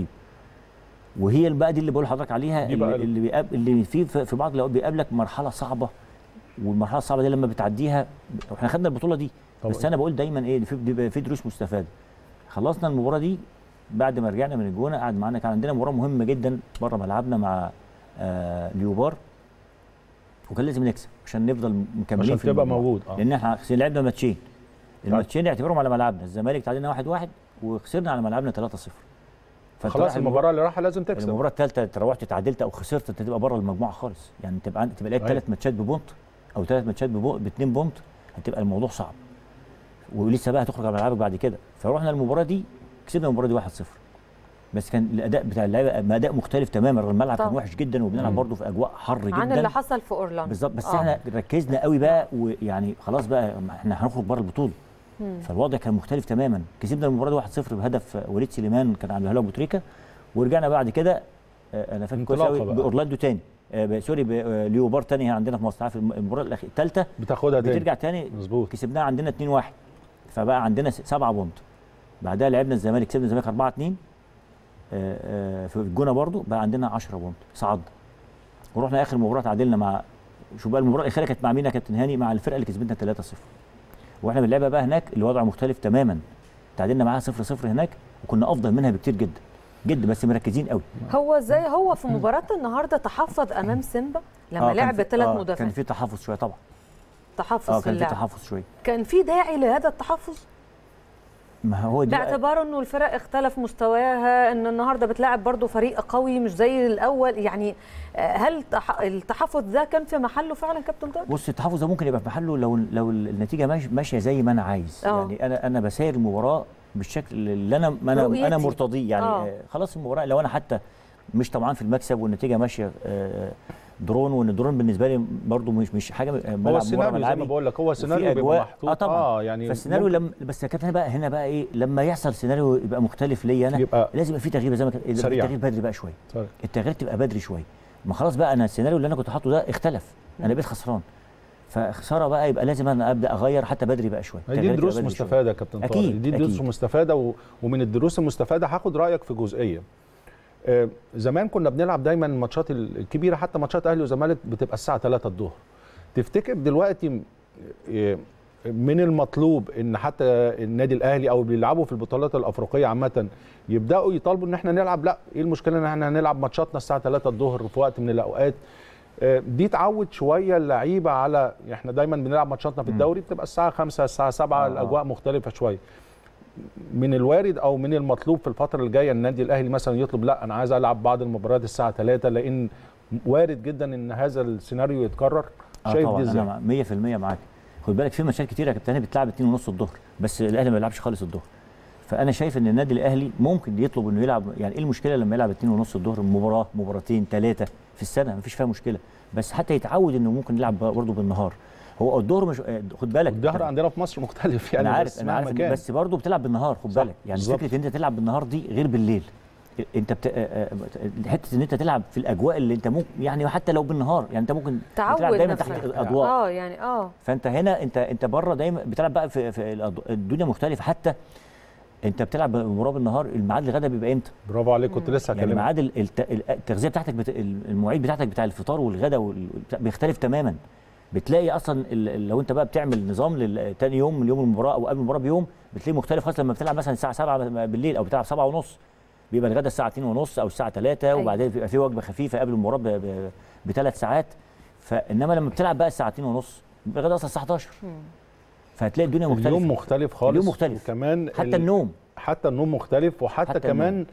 وهي بقى دي اللي بقول لحضرتك عليها اللي اللي, بيقابل اللي في في بعض الاوقات بيقابلك مرحله صعبه، والمرحله الصعبه دي لما بتعديها احنا خدنا البطوله دي طبعا. بس انا بقول دايما ايه في بيبقى في دروس مستفاده. خلصنا المباراه دي بعد ما رجعنا من الجونه قعد معانا، كان عندنا مباراه مهمه جدا بره ملعبنا مع آه ليوبار، وكان لازم نكسب عشان نفضل مكملين عشان تبقى موجود اه لان احنا لعبنا ماتشين، الماتشين اعتبرهم على ملعبنا، الزمالك تعادلنا واحد واحد وخسرنا على ملعبنا ثلاثة صفر. خلاص المباراه اللي رايحه لازم تكسب. المباراه الثالثه انت روحت تعادلت او خسرت انت تبقى بره المجموعه خالص، يعني تبقى تبقى لعبت ثلاث ماتشات ببونت او ثلاث ماتشات باثنين بونت، هتبقى الموضوع صعب ولسه بقى هتخرج على ملعبك بعد كده. فروحنا المباراه دي كسبنا المباراه دي واحد صفر، بس كان الاداء بتاع اللعيبه اداء مختلف تماما، الملعب كان وحش جدا وبنلعب برضه في اجواء حر جدا عن اللي حصل في اورلاندو بالظبط. بس آه. احنا ركزنا قوي بقى ويعني خلاص بقى احنا هنخرج بره البطوله، فالوضع كان مختلف تماما. كسبنا المباراه دي واحد صفر بهدف وليد سليمان كان عاملها له ابو تريكه، ورجعنا بعد كده انا فاكر كويس قوي باورلاندو تاني آه سوري ليوبار تاني عندنا في مصر، عارف المباراه الثالثه بتاخدها تاني بترجع تاني مظبوط، كسبناها عندنا اتنين واحد، فبقى عندنا سبعة بونت. بعدها لعبنا الزمالك كسبنا الزمالك أربعة اتنين آه آه في الجونه برضو بقى عندنا عشرة بونت صعدنا. ورحنا اخر مباراه تعادلنا مع شو بقى المباراه الاخيره كانت مع مين يا كابتن هاني؟ مع الفرقه اللي كسبتنا ثلاثة صفر، واحنا بنلعبها بقى هناك الوضع مختلف تماما، تعادلنا معاها صفر صفر هناك وكنا افضل منها بكتير جدا جدا بس مركزين قوي. هو زي هو في مباراه النهارده تحفظ امام سيمبا لما آه لعب ثلاث آه مدافعين، كان في تحفظ شويه طبعا، تحفظ آه في اللعب، كان في تحفظ شويه. كان في داعي لهذا التحفظ؟ ما هو دي باعتبار انه الفرق اختلف مستواها، ان النهارده بتلاعب برضه فريق قوي مش زي الاول، يعني هل التحفظ ده كان في محله فعلا كابتن طارق؟ بص التحفظ ده ممكن يبقى في محله لو لو النتيجه ماشيه زي ما انا عايز. أوه. يعني انا انا بسير المباراه بالشكل اللي انا انا رؤيتي. انا مرتضيه يعني أوه. خلاص المباراه لو انا حتى مش طبعا في المكسب والنتيجه ماشيه درون، وان الدرون بالنسبه لي برضه مش مش حاجه ملعب هو السيناريو زي ما بقول لك، هو السيناريو بيبقى محطوط اه طبعا اه يعني فالسيناريو لما بس يا كابتن بقى هنا بقى ايه لما يحصل سيناريو يبقى مختلف ليا انا يبقى لازم يبقى في تغيير زي ما كان التغيير بدري بقى شويه، التغيير تبقى بدري شويه، ما خلاص بقى انا السيناريو اللي انا كنت حاطه ده اختلف، انا بقيت خسران فخساره بقى يبقى لازم انا ابدا اغير حتى بدري بقى شويه. دي دروس مستفاده يا كابتن طارق، اكيد دي دروس مستفاده و... ومن الدروس المستفاده هاخد رايك في جزئيه. آه زمان كنا بنلعب دايما الماتشات الكبيره، حتى ماتشات اهلي وزمالك بتبقى الساعه ثلاثة الظهر. تفتكر دلوقتي آه من المطلوب ان حتى النادي الاهلي او بيلعبوا في البطولات الافريقيه عامه يبداوا يطالبوا ان احنا نلعب؟ لا، ايه المشكله ان احنا نلعب ماتشاتنا الساعه ثلاثة الظهر في وقت من الاوقات؟ دي تعود شويه اللعيبه على احنا دايما بنلعب ماتشاتنا في الدوري بتبقى الساعه خمسة الساعه سبعة آه. الاجواء مختلفه شويه. من الوارد او من المطلوب في الفتره الجايه النادي الاهلي مثلا يطلب لا انا عايز العب بعض المباريات الساعه ثلاثة، لان وارد جدا ان هذا السيناريو يتكرر. آه شايف دي ازاي؟ انا مية في المية معاك. خد بالك في ماتشات كتيره يا كابتن بتلعب اتنين ونص الظهر، بس الاهلي ما بيلعبش خالص الظهر. فانا شايف ان النادي الاهلي ممكن يطلب انه يلعب، يعني ايه المشكله لما يلعب اتنين ونص الظهر مباراه مباراتين ثلاثه في السنه مفيش فيها مشكله، بس حتى يتعود انه ممكن يلعب برضه بالنهار. هو الظهر مش خد بالك الظهر عندنا في مصر مختلف يعني، انا عارف انا عارف بس برضه بتلعب بالنهار خد بالك، يعني بالزبط. فكره ان انت تلعب بالنهار دي غير بالليل. انت بت... حته ان انت تلعب في الاجواء اللي انت ممكن يعني حتى لو بالنهار يعني انت ممكن تلعب دايما تحت الاضواء اه يعني اه فانت هنا انت انت بره دايما بتلعب بقى في, في الدنيا مختلفه، حتى انت بتلعب مباراه بالنهار الميعاد الغداء بيبقى امتى؟ برافو عليك، كنت لسه هكلمك. يعني ميعاد التغذيه بتاعتك بت... المواعيد بتاعتك بتاع الفطار والغداء وال... بيختلف تماما. بتلاقي اصلا لو انت بقى بتعمل نظام لتاني يوم من يوم المباراه او قبل المباراه بيوم بتلاقيه مختلف خالص. لما بتلعب مثلا الساعه سبعة بالليل او بتلعب سبعة ونص بيبقى الغداء الساعه اتنين ونص او الساعه ثلاثة، وبعدين بيبقى في وجبه خفيفه قبل المباراه بثلاث ساعات. فانما لما بتلعب بقى الساعتين ونص الغدا اصلا الساعه حداشر، فهتلاقي الدنيا مختلفه. اليوم مختلف خالص، اليوم مختلف وكمان حتى النوم حتى النوم مختلف، وحتى حتى كمان النوم.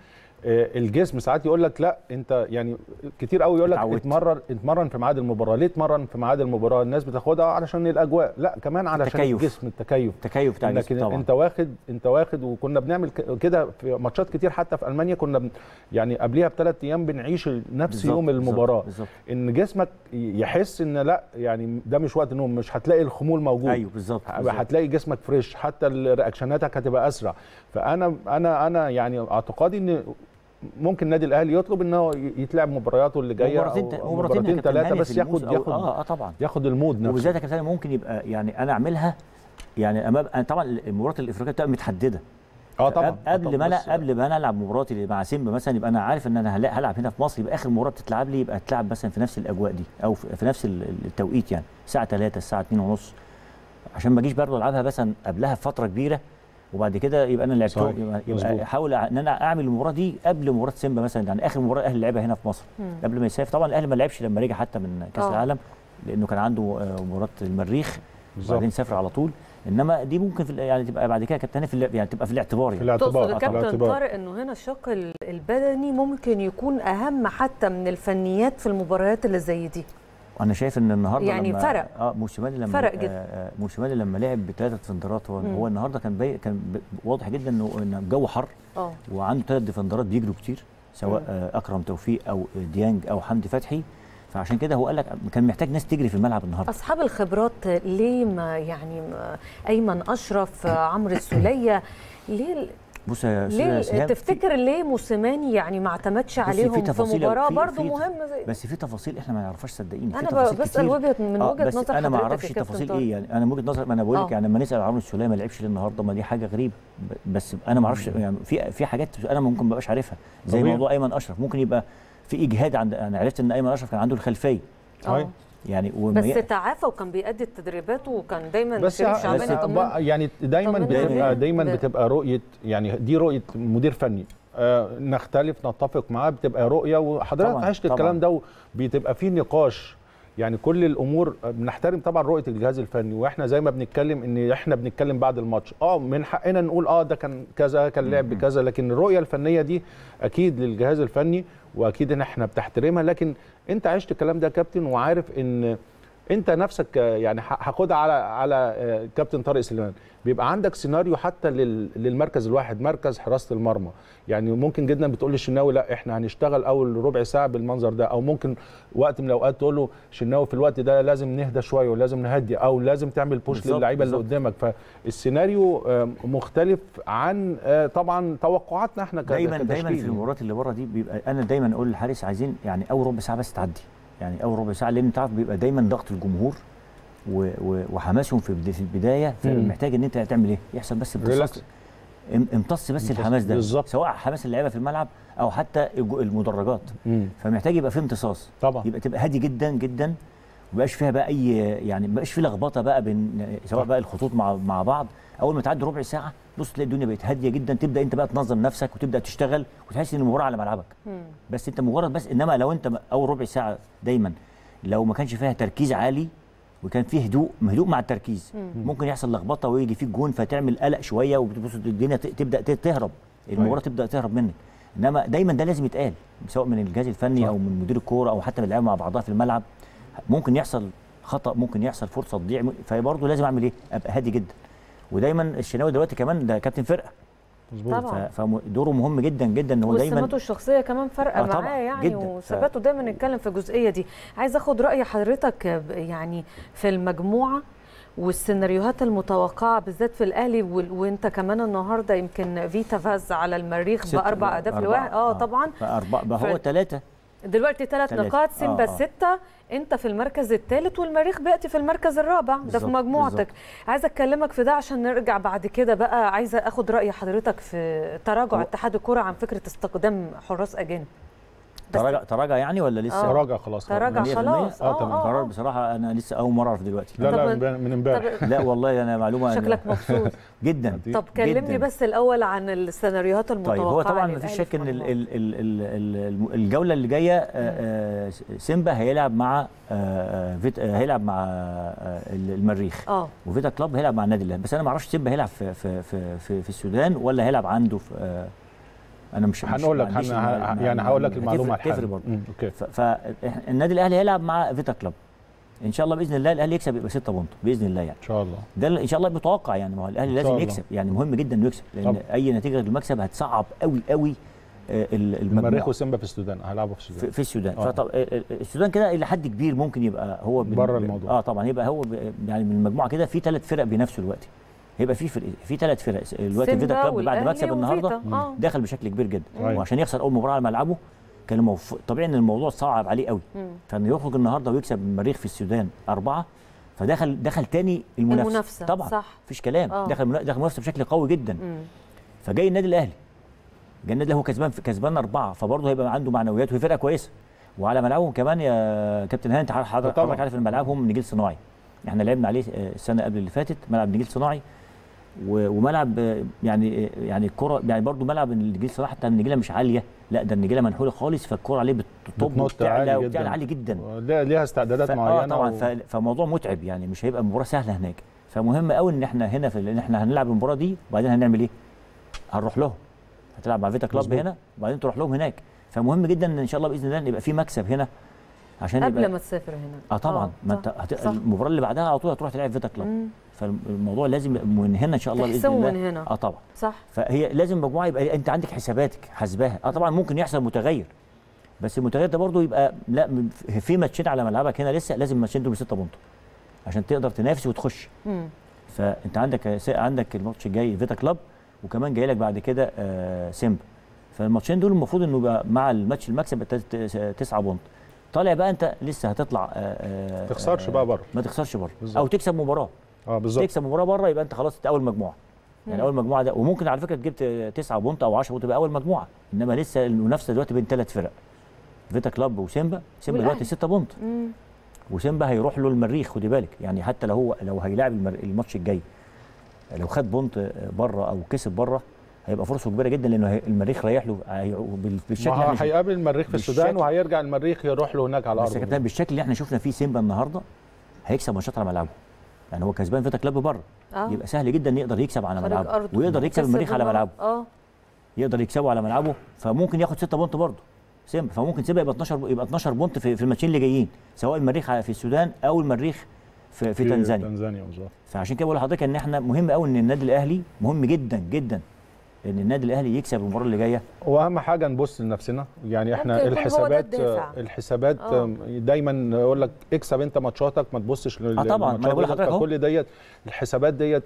الجسم ساعات يقول لك لا انت يعني كتير قوي يقول لك اتمرن اتمرن في ميعاد المباراه. ليه اتمرن في ميعاد المباراه؟ الناس بتاخدها علشان الاجواء، لا كمان علشان التكيف. الجسم، التكيف التكيف بتاع الجسم طبعا. انت واخد انت واخد وكنا بنعمل كده في ماتشات كتير حتى في المانيا، كنا بن يعني قبليها بثلاث ايام بنعيش نفس بالزبط يوم المباراه بالزبط. ان جسمك يحس ان لا يعني ده مش وقت نوم، مش هتلاقي الخمول موجود. ايوه بالظبط، هتلاقي جسمك فريش، حتى رياكشناتك هتبقى اسرع. فانا انا انا يعني اعتقادي ان ممكن النادي الاهلي يطلب انه يتلعب مبارياته اللي جايه مباراتين مباراتين ثلاثه بس ياخد ياخد اه, آه طبعا ياخد المود نفسه. وبالذات يا كابتن ممكن يبقى يعني انا اعملها يعني امام أنا طبعا المباريات الافريقيه بتبقى متحدده اه طبعا قبل طبعًا ما انا قبل ما انا العب مباراتي مع سيمبا مثلا، يبقى انا عارف ان انا هلعب هنا في مصر، يبقى اخر مباراه بتتلعب لي يبقى تلعب مثلا في نفس الاجواء دي او في نفس التوقيت، يعني الساعه ثلاثة الساعه اتنين ونص، عشان ما اجيش برضه العبها مثلا قبلها بفتره كبيره وبعد كده يبقى انا لعبته. يبقى, يبقى احاول ان انا اعمل المباراه دي قبل مباراه سيمبا مثلا، يعني اخر مباراه الاهلي لعبها هنا في مصر مم. قبل ما يسافر. طبعا الاهلي ما لعبش لما رجع حتى من كاس أوه. العالم، لانه كان عنده مباراه المريخ وبعدين سافر على طول. انما دي ممكن في يعني تبقى بعد كده كابتن في يعني تبقى في الاعتبار يعني. في الاعتبار تقصد كابتن طارق انه هنا الشق البدني ممكن يكون اهم حتى من الفنيات في المباريات اللي زي دي. انا شايف ان النهارده يعني لما فرق اه موسيماني لما فرق جدا آه موسيماني لما لعب بثلاثه ديفندرات، هو, هو النهارده كان بي كان واضح جدا انه ان الجو حر اه وعنده ثلاث ديفندرات بيجروا كتير، سواء آه اكرم توفيق او ديانج او حمدي فتحي، فعشان كده هو قال لك كان محتاج ناس تجري في الملعب النهارده. اصحاب الخبرات ليه ما يعني ايمن اشرف عمرو السوليه ليه بص يا ليه تفتكر ليه موسيماني يعني ما اعتمدش عليهم في, في مباراه برضه مهمه زي بس في تفاصيل احنا ما نعرفهاش صدقيني. انا بسال وجهه من وجهه آه نظر حضرتك. انا ما اعرفش تفاصيل ايه يعني، انا من وجهه نظر ما انا بقول لك يعني لما نسال عمرو السوليه ما لعبش ليه النهارده، ما دي حاجه غريبه، بس انا ما اعرفش يعني في في حاجات انا ممكن ما ابقاش عارفها زي طبيعي. موضوع ايمن اشرف ممكن يبقى في اجهاد عند، انا عرفت ان ايمن اشرف كان عنده الخلفيه اه يعني بس تعافى وكان بيأدي التدريبات وكان دايما بس يعني دايما بتبقى دايما بتبقى رؤيه، يعني دي رؤيه مدير فني آه نختلف نتفق معاه، بتبقى رؤيه وحضرتك عشت الكلام ده وبتبقى فيه نقاش، يعني كل الامور بنحترم طبعا رؤيه الجهاز الفني، واحنا زي ما بنتكلم ان احنا بنتكلم بعد الماتش اه من حقنا نقول اه ده كان كذا كان لعب بكذا، لكن الرؤيه الفنيه دي اكيد للجهاز الفني واكيد ان احنا بتحترمها. لكن انت عشت الكلام ده يا كابتن وعارف ان انت نفسك يعني هاخدها على على كابتن طارق سليمان، بيبقى عندك سيناريو حتى للمركز الواحد، مركز حراسه المرمى، يعني ممكن جدا بتقول للشناوي لا احنا هنشتغل اول ربع ساعه بالمنظر ده، او ممكن وقت من الاوقات تقول له شناوي في الوقت ده لازم نهدى شويه ولازم نهدي او لازم تعمل بوش للعيبه اللي قدامك. فالسيناريو مختلف عن طبعا توقعاتنا احنا دايما دايما في المباريات اللي بره دي بيبقى انا دايما اقول للحارس عايزين يعني اول ربع ساعه بس تعدي، يعني اول ربع ساعه، لان انت عارف بيبقى دايما ضغط الجمهور وحماسهم في البدايه، فمحتاج ان انت تعمل ايه؟ يحصل بس امتصاص امتص بس الحماس ده بالزبط. سواء حماس اللعيبه في الملعب او حتى المدرجات، مم. فمحتاج يبقى في امتصاص طبعا، يبقى تبقى هادي جدا جدا، ما بقاش فيها بقى اي يعني ما بقاش في لخبطه بقى بين سواء بقى الخطوط مع مع بعض. اول ما تعدي ربع ساعه بص تلاقي الدنيا بقت هاديه جدا، تبدا انت بقى تنظم نفسك وتبدا تشتغل وتحس ان المباراه على ملعبك، مم. بس انت مجرد بس. انما لو انت اول ربع ساعه دايما لو ما كانش فيها تركيز عالي وكان فيه هدوء هدوء مع التركيز، مم. ممكن يحصل لخبطه ويجي فيك جون فتعمل قلق شويه وبتبص الدنيا تبدا تهرب، المباراه تبدا تهرب منك. انما دايما ده لازم يتقال سواء من الجهاز الفني صح. او من مدير الكوره او حتى من اللعيبه مع بعضها في الملعب، ممكن يحصل خطا، ممكن يحصل فرصه تضيع، فبرضه لازم اعمل ايه؟ ابقى هادي جدا. ودايما الشناوي دلوقتي كمان ده كابتن فرقه طبعا، فدوره مهم جدا جدا ان هو دايما وسماته الشخصيه كمان فارقه آه معاه يعني، وثباته ف... دايما نتكلم في الجزئيه دي. عايز اخد راي حضرتك يعني في المجموعه والسيناريوهات المتوقعه بالذات في الاهلي و... وانت كمان النهارده يمكن فيتا فاز على المريخ باربع اهداف لواحد اه طبعا اربع هو ثلاثه دلوقتي ثلاث نقاط، سيمبا آه. سته، انت في المركز الثالث والمريخ بياتي في المركز الرابع، ده في مجموعتك. عايزه اكلمك في ده عشان نرجع بعد كده بقى. عايزه اخد راي حضرتك في تراجع اتحاد الكره عن فكره استخدام حراس اجانب. تراجع تراجع يعني ولا لسه؟ تراجع خلاص. تراجع خلاص. اه تمام. قرار بصراحه انا لسه اول مره اعرف دلوقتي. لا لا من امبارح. لا والله انا معلومه شكلك مبسوط جدا. طب كلمني بس الاول عن السيناريوهات المتوقعه. طيب هو طبعا ما فيش شك ان ال ال ال ال الجوله اللي جايه سيمبا هيلعب مع فيت هيلعب مع المريخ اه وفيتا كلوب هيلعب مع النادي الاهلي. بس انا ما اعرفش سيمبا هيلعب في في في في, في السودان ولا هيلعب عنده في انا مش هنقول لك هن... يعني هقول لك المعلومه على الحاجه برضه. اوكي فالنادي الاهلي هيلعب مع فيتا كلوب ان شاء الله باذن الله. الاهلي يكسب يبقى ستة بونت باذن الله يعني ان شاء الله. ده ان شاء الله متوقع يعني. ما هو الاهلي لازم يكسب يعني مهم جدا انه يكسب لان طب. اي نتيجه غير المكسب هتصعب قوي قوي المريخ وسيمبا في السودان هيلعبوا في السودان في, في السودان. فطب السودان كده الى حد كبير ممكن يبقى هو بره الموضوع. اه طبعا يبقى هو يعني من المجموعه كده في ثلاث فرق بينافسوا دلوقتي. هيبقى في فرق في ثلاث فرق دلوقتي. فيتا كلوب بعد مكسب النهارده آه. دخل بشكل كبير جدا مم. وعشان يخسر اول مباراه على ملعبه كان الموف... طبيعي ان الموضوع صعب عليه قوي فانه يخرج النهارده ويكسب المريخ في السودان اربعه فدخل دخل تاني المنافسه, المنافسة. طبعا صح. مفيش كلام آه. دخل دخل منافسه بشكل قوي جدا مم. فجاي النادي الاهلي جاي النادي الاهلي هو كسبان كسبان اربعه فبرضه هيبقى عنده معنويات وهي فرقه كويسه وعلى ملعبهم كمان يا كابتن هاني انت حضرتك عارف ان ملعبهم نجيل صناعي احنا لعبنا عليه السنه قبل اللي فاتت ملعب نجيل صناعي وملعب يعني يعني الكره يعني برضه ملعب النجيل صراحه حتى النجيله مش عاليه لا ده النجيله منحوله خالص فالكره عليه بتطب وبتعلى وبتعلى عالي جدا ليها استعدادات معينه اه طبعا و... فموضوع متعب يعني مش هيبقى مباراه سهله هناك فمهم قوي ان احنا هنا في ان احنا هنلعب المباراه دي وبعدين هنعمل ايه؟ هنروح لهم هتلعب مع فيتا كلوب هنا وبعدين تروح لهم هناك فمهم جدا ان شاء الله باذن الله يبقى في مكسب هنا عشان قبل يبقى ما تسافر هنا اه طبعا ما انت هت... المباراه اللي بعدها على طول هتروح تلعب فيتا كلوب فالموضوع لازم من هنا ان شاء الله باذن الله من هنا. اه طبعا صح فهي لازم مجموعه يبقى انت عندك حساباتك حاسباها اه طبعا ممكن يحصل متغير بس المتغير ده برضه يبقى لا في ماتشين على ملعبك هنا لسه لازم الماتشين دول بستة بونت عشان تقدر تنافس وتخش مم. فانت عندك عندك الماتش الجاي فيتا كلوب وكمان جاي لك بعد كده آه سيمبا فالماتشين دول المفروض انه يبقى مع الماتش المكسب تسعة بونت طالع بقى انت لسه هتطلع ما تخسرش بقى بره ما تخسرش بره او تكسب مباراه اه بالظبط تكسب مباراه بره يبقى انت خلاص اول مجموعه يعني مم. اول مجموعه ده وممكن على فكره جبت تسعة بونت او عشرة بونت تبقى اول مجموعه انما لسه المنافسه دلوقتي بين ثلاث فرق فيتا كلوب وسيمبا سيمبا دلوقتي ستة بونت مم. وسيمبا هيروح له المريخ خدي بالك يعني حتى لو هو لو هيلاعب الماتش الجاي لو خد بونت بره او كسب بره هيبقى فرصه كبيره جدا لانه المريخ رايح له بالشكل اللي هيقابل المريخ في السودان وهيرجع المريخ يروح له هناك على الارض. بس كابتن بالشكل اللي احنا شفنا فيه سيمبا النهارده هيكسب ماتشات على ملعبه يعني هو كسبان فيتا كلوب بره آه. يبقى سهل جدا يقدر يكسب على ملعبه ويقدر يكسب المريخ على ملعبه اه يقدر يكسبه على ملعبه فممكن ياخد ستة بونت برضه سيمبا فممكن سيمبا يبقى اتناشر يبقى اتناشر بونت في, في الماتشين اللي جايين سواء المريخ في السودان او المريخ في, في, في تنزانيا تنزانيا بالظبط فعشان كده بقول لحضرتك ان احنا مهم قوي ان النادي الاهلي مهم جدا جدا ان النادي الاهلي يكسب المباراه اللي جايه واهم حاجه نبص لنفسنا يعني احنا الحسابات الحسابات أوه. دايما يقول لك اكسب انت ماتشاتك ما تبصش اه طبعا ما بقول لحضرتك كل ديت الحسابات ديت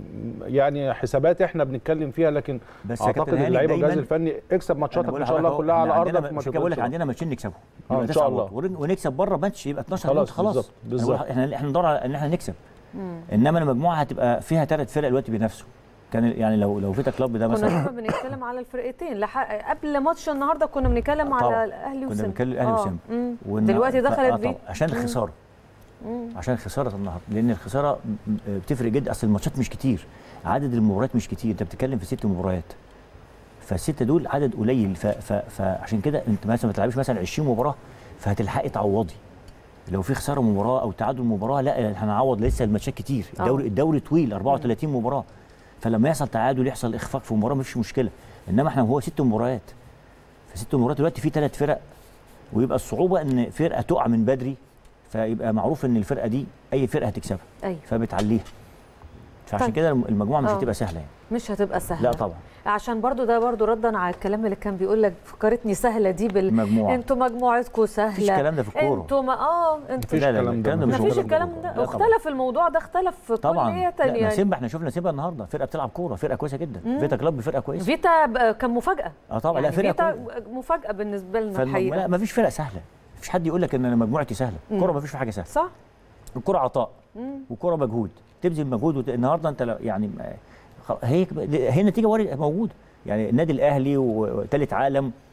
يعني حسابات احنا بنتكلم فيها لكن بس اعتقد اللعيبه والجهاز الفني اكسب ماتشاتك ان شاء الله كلها على ارضك مش بقول لك عندنا ماتشين نكسبهم آه ان شاء الله ونكسب بره ماتش يبقى اتناشر خلاص خلاص بالظبط احنا احنا ندور على ان احنا نكسب انما المجموعه هتبقى فيها ثلاث فرق دلوقتي بينافسوا كان يعني لو لو فيتا كلوب ده مثلا كنا بنتكلم على الفرقتين لح... قبل ماتش النهارده كنا بنتكلم على الاهلي وسيمبا كنا بنتكلم الاهلي وسيمبا دلوقتي دخلت بيه عشان الخساره عشان خساره النهارده لان الخساره بتفرق جدا اصل الماتشات مش كتير عدد المباريات مش كتير انت بتتكلم في ست مباريات فالسته دول عدد قليل ف... ف... فعشان كده انت مثلا ما تلعبش مثلا عشرين مباراه فهتلحقي تعوضي لو في خساره مباراه او تعادل مباراه لا هنعوض لسه الماتشات كتير الدوري الدوري طويل اربعة وتلاتين مباراه فلما يحصل تعادل يحصل اخفاق في مباراه مفيش مشكله انما احنا هو ست مباريات فست مباريات دلوقتي في ثلاث فرق ويبقى الصعوبه ان فرقه تقع من بدري فيبقى معروف ان الفرقه دي اي فرقه هتكسبها أيوة. فبتعليها فعشان طيب. كده المجموعه مش أوه. هتبقى سهله يعني مش هتبقى سهله لا طبعا عشان برضو ده برضو ردا على الكلام اللي كان بيقول لك فكرتني سهله دي بالمجموعه انتوا مجموعتكم سهله مفيش الكلام ده في الكوره انتوا ما اه انتوا مفيش الكلام ده مفيش الكلام ده اختلف الموضوع ده اختلف في طبعا كليه يعني سيمبا احنا شفنا سيمبا النهارده فرقه بتلعب كوره فرقه كويسه جدا مم. فيتا كلوب فرقه كويسه فيتا كان مفاجاه اه طبعا يعني لا فرقه فيتا مفاجاه بالنسبه لنا الحقيقه لا مفيش فرقه سهله مفيش حد يقول لك ان انا مجموعتي سهله الكوره مفيش في حاجه سهله صح الكوره عطاء والكوره مجهود تبذل مجهود وت... النهارده انت يعني هي هي نتيجه موجوده يعني النادي الاهلي وثالث عالم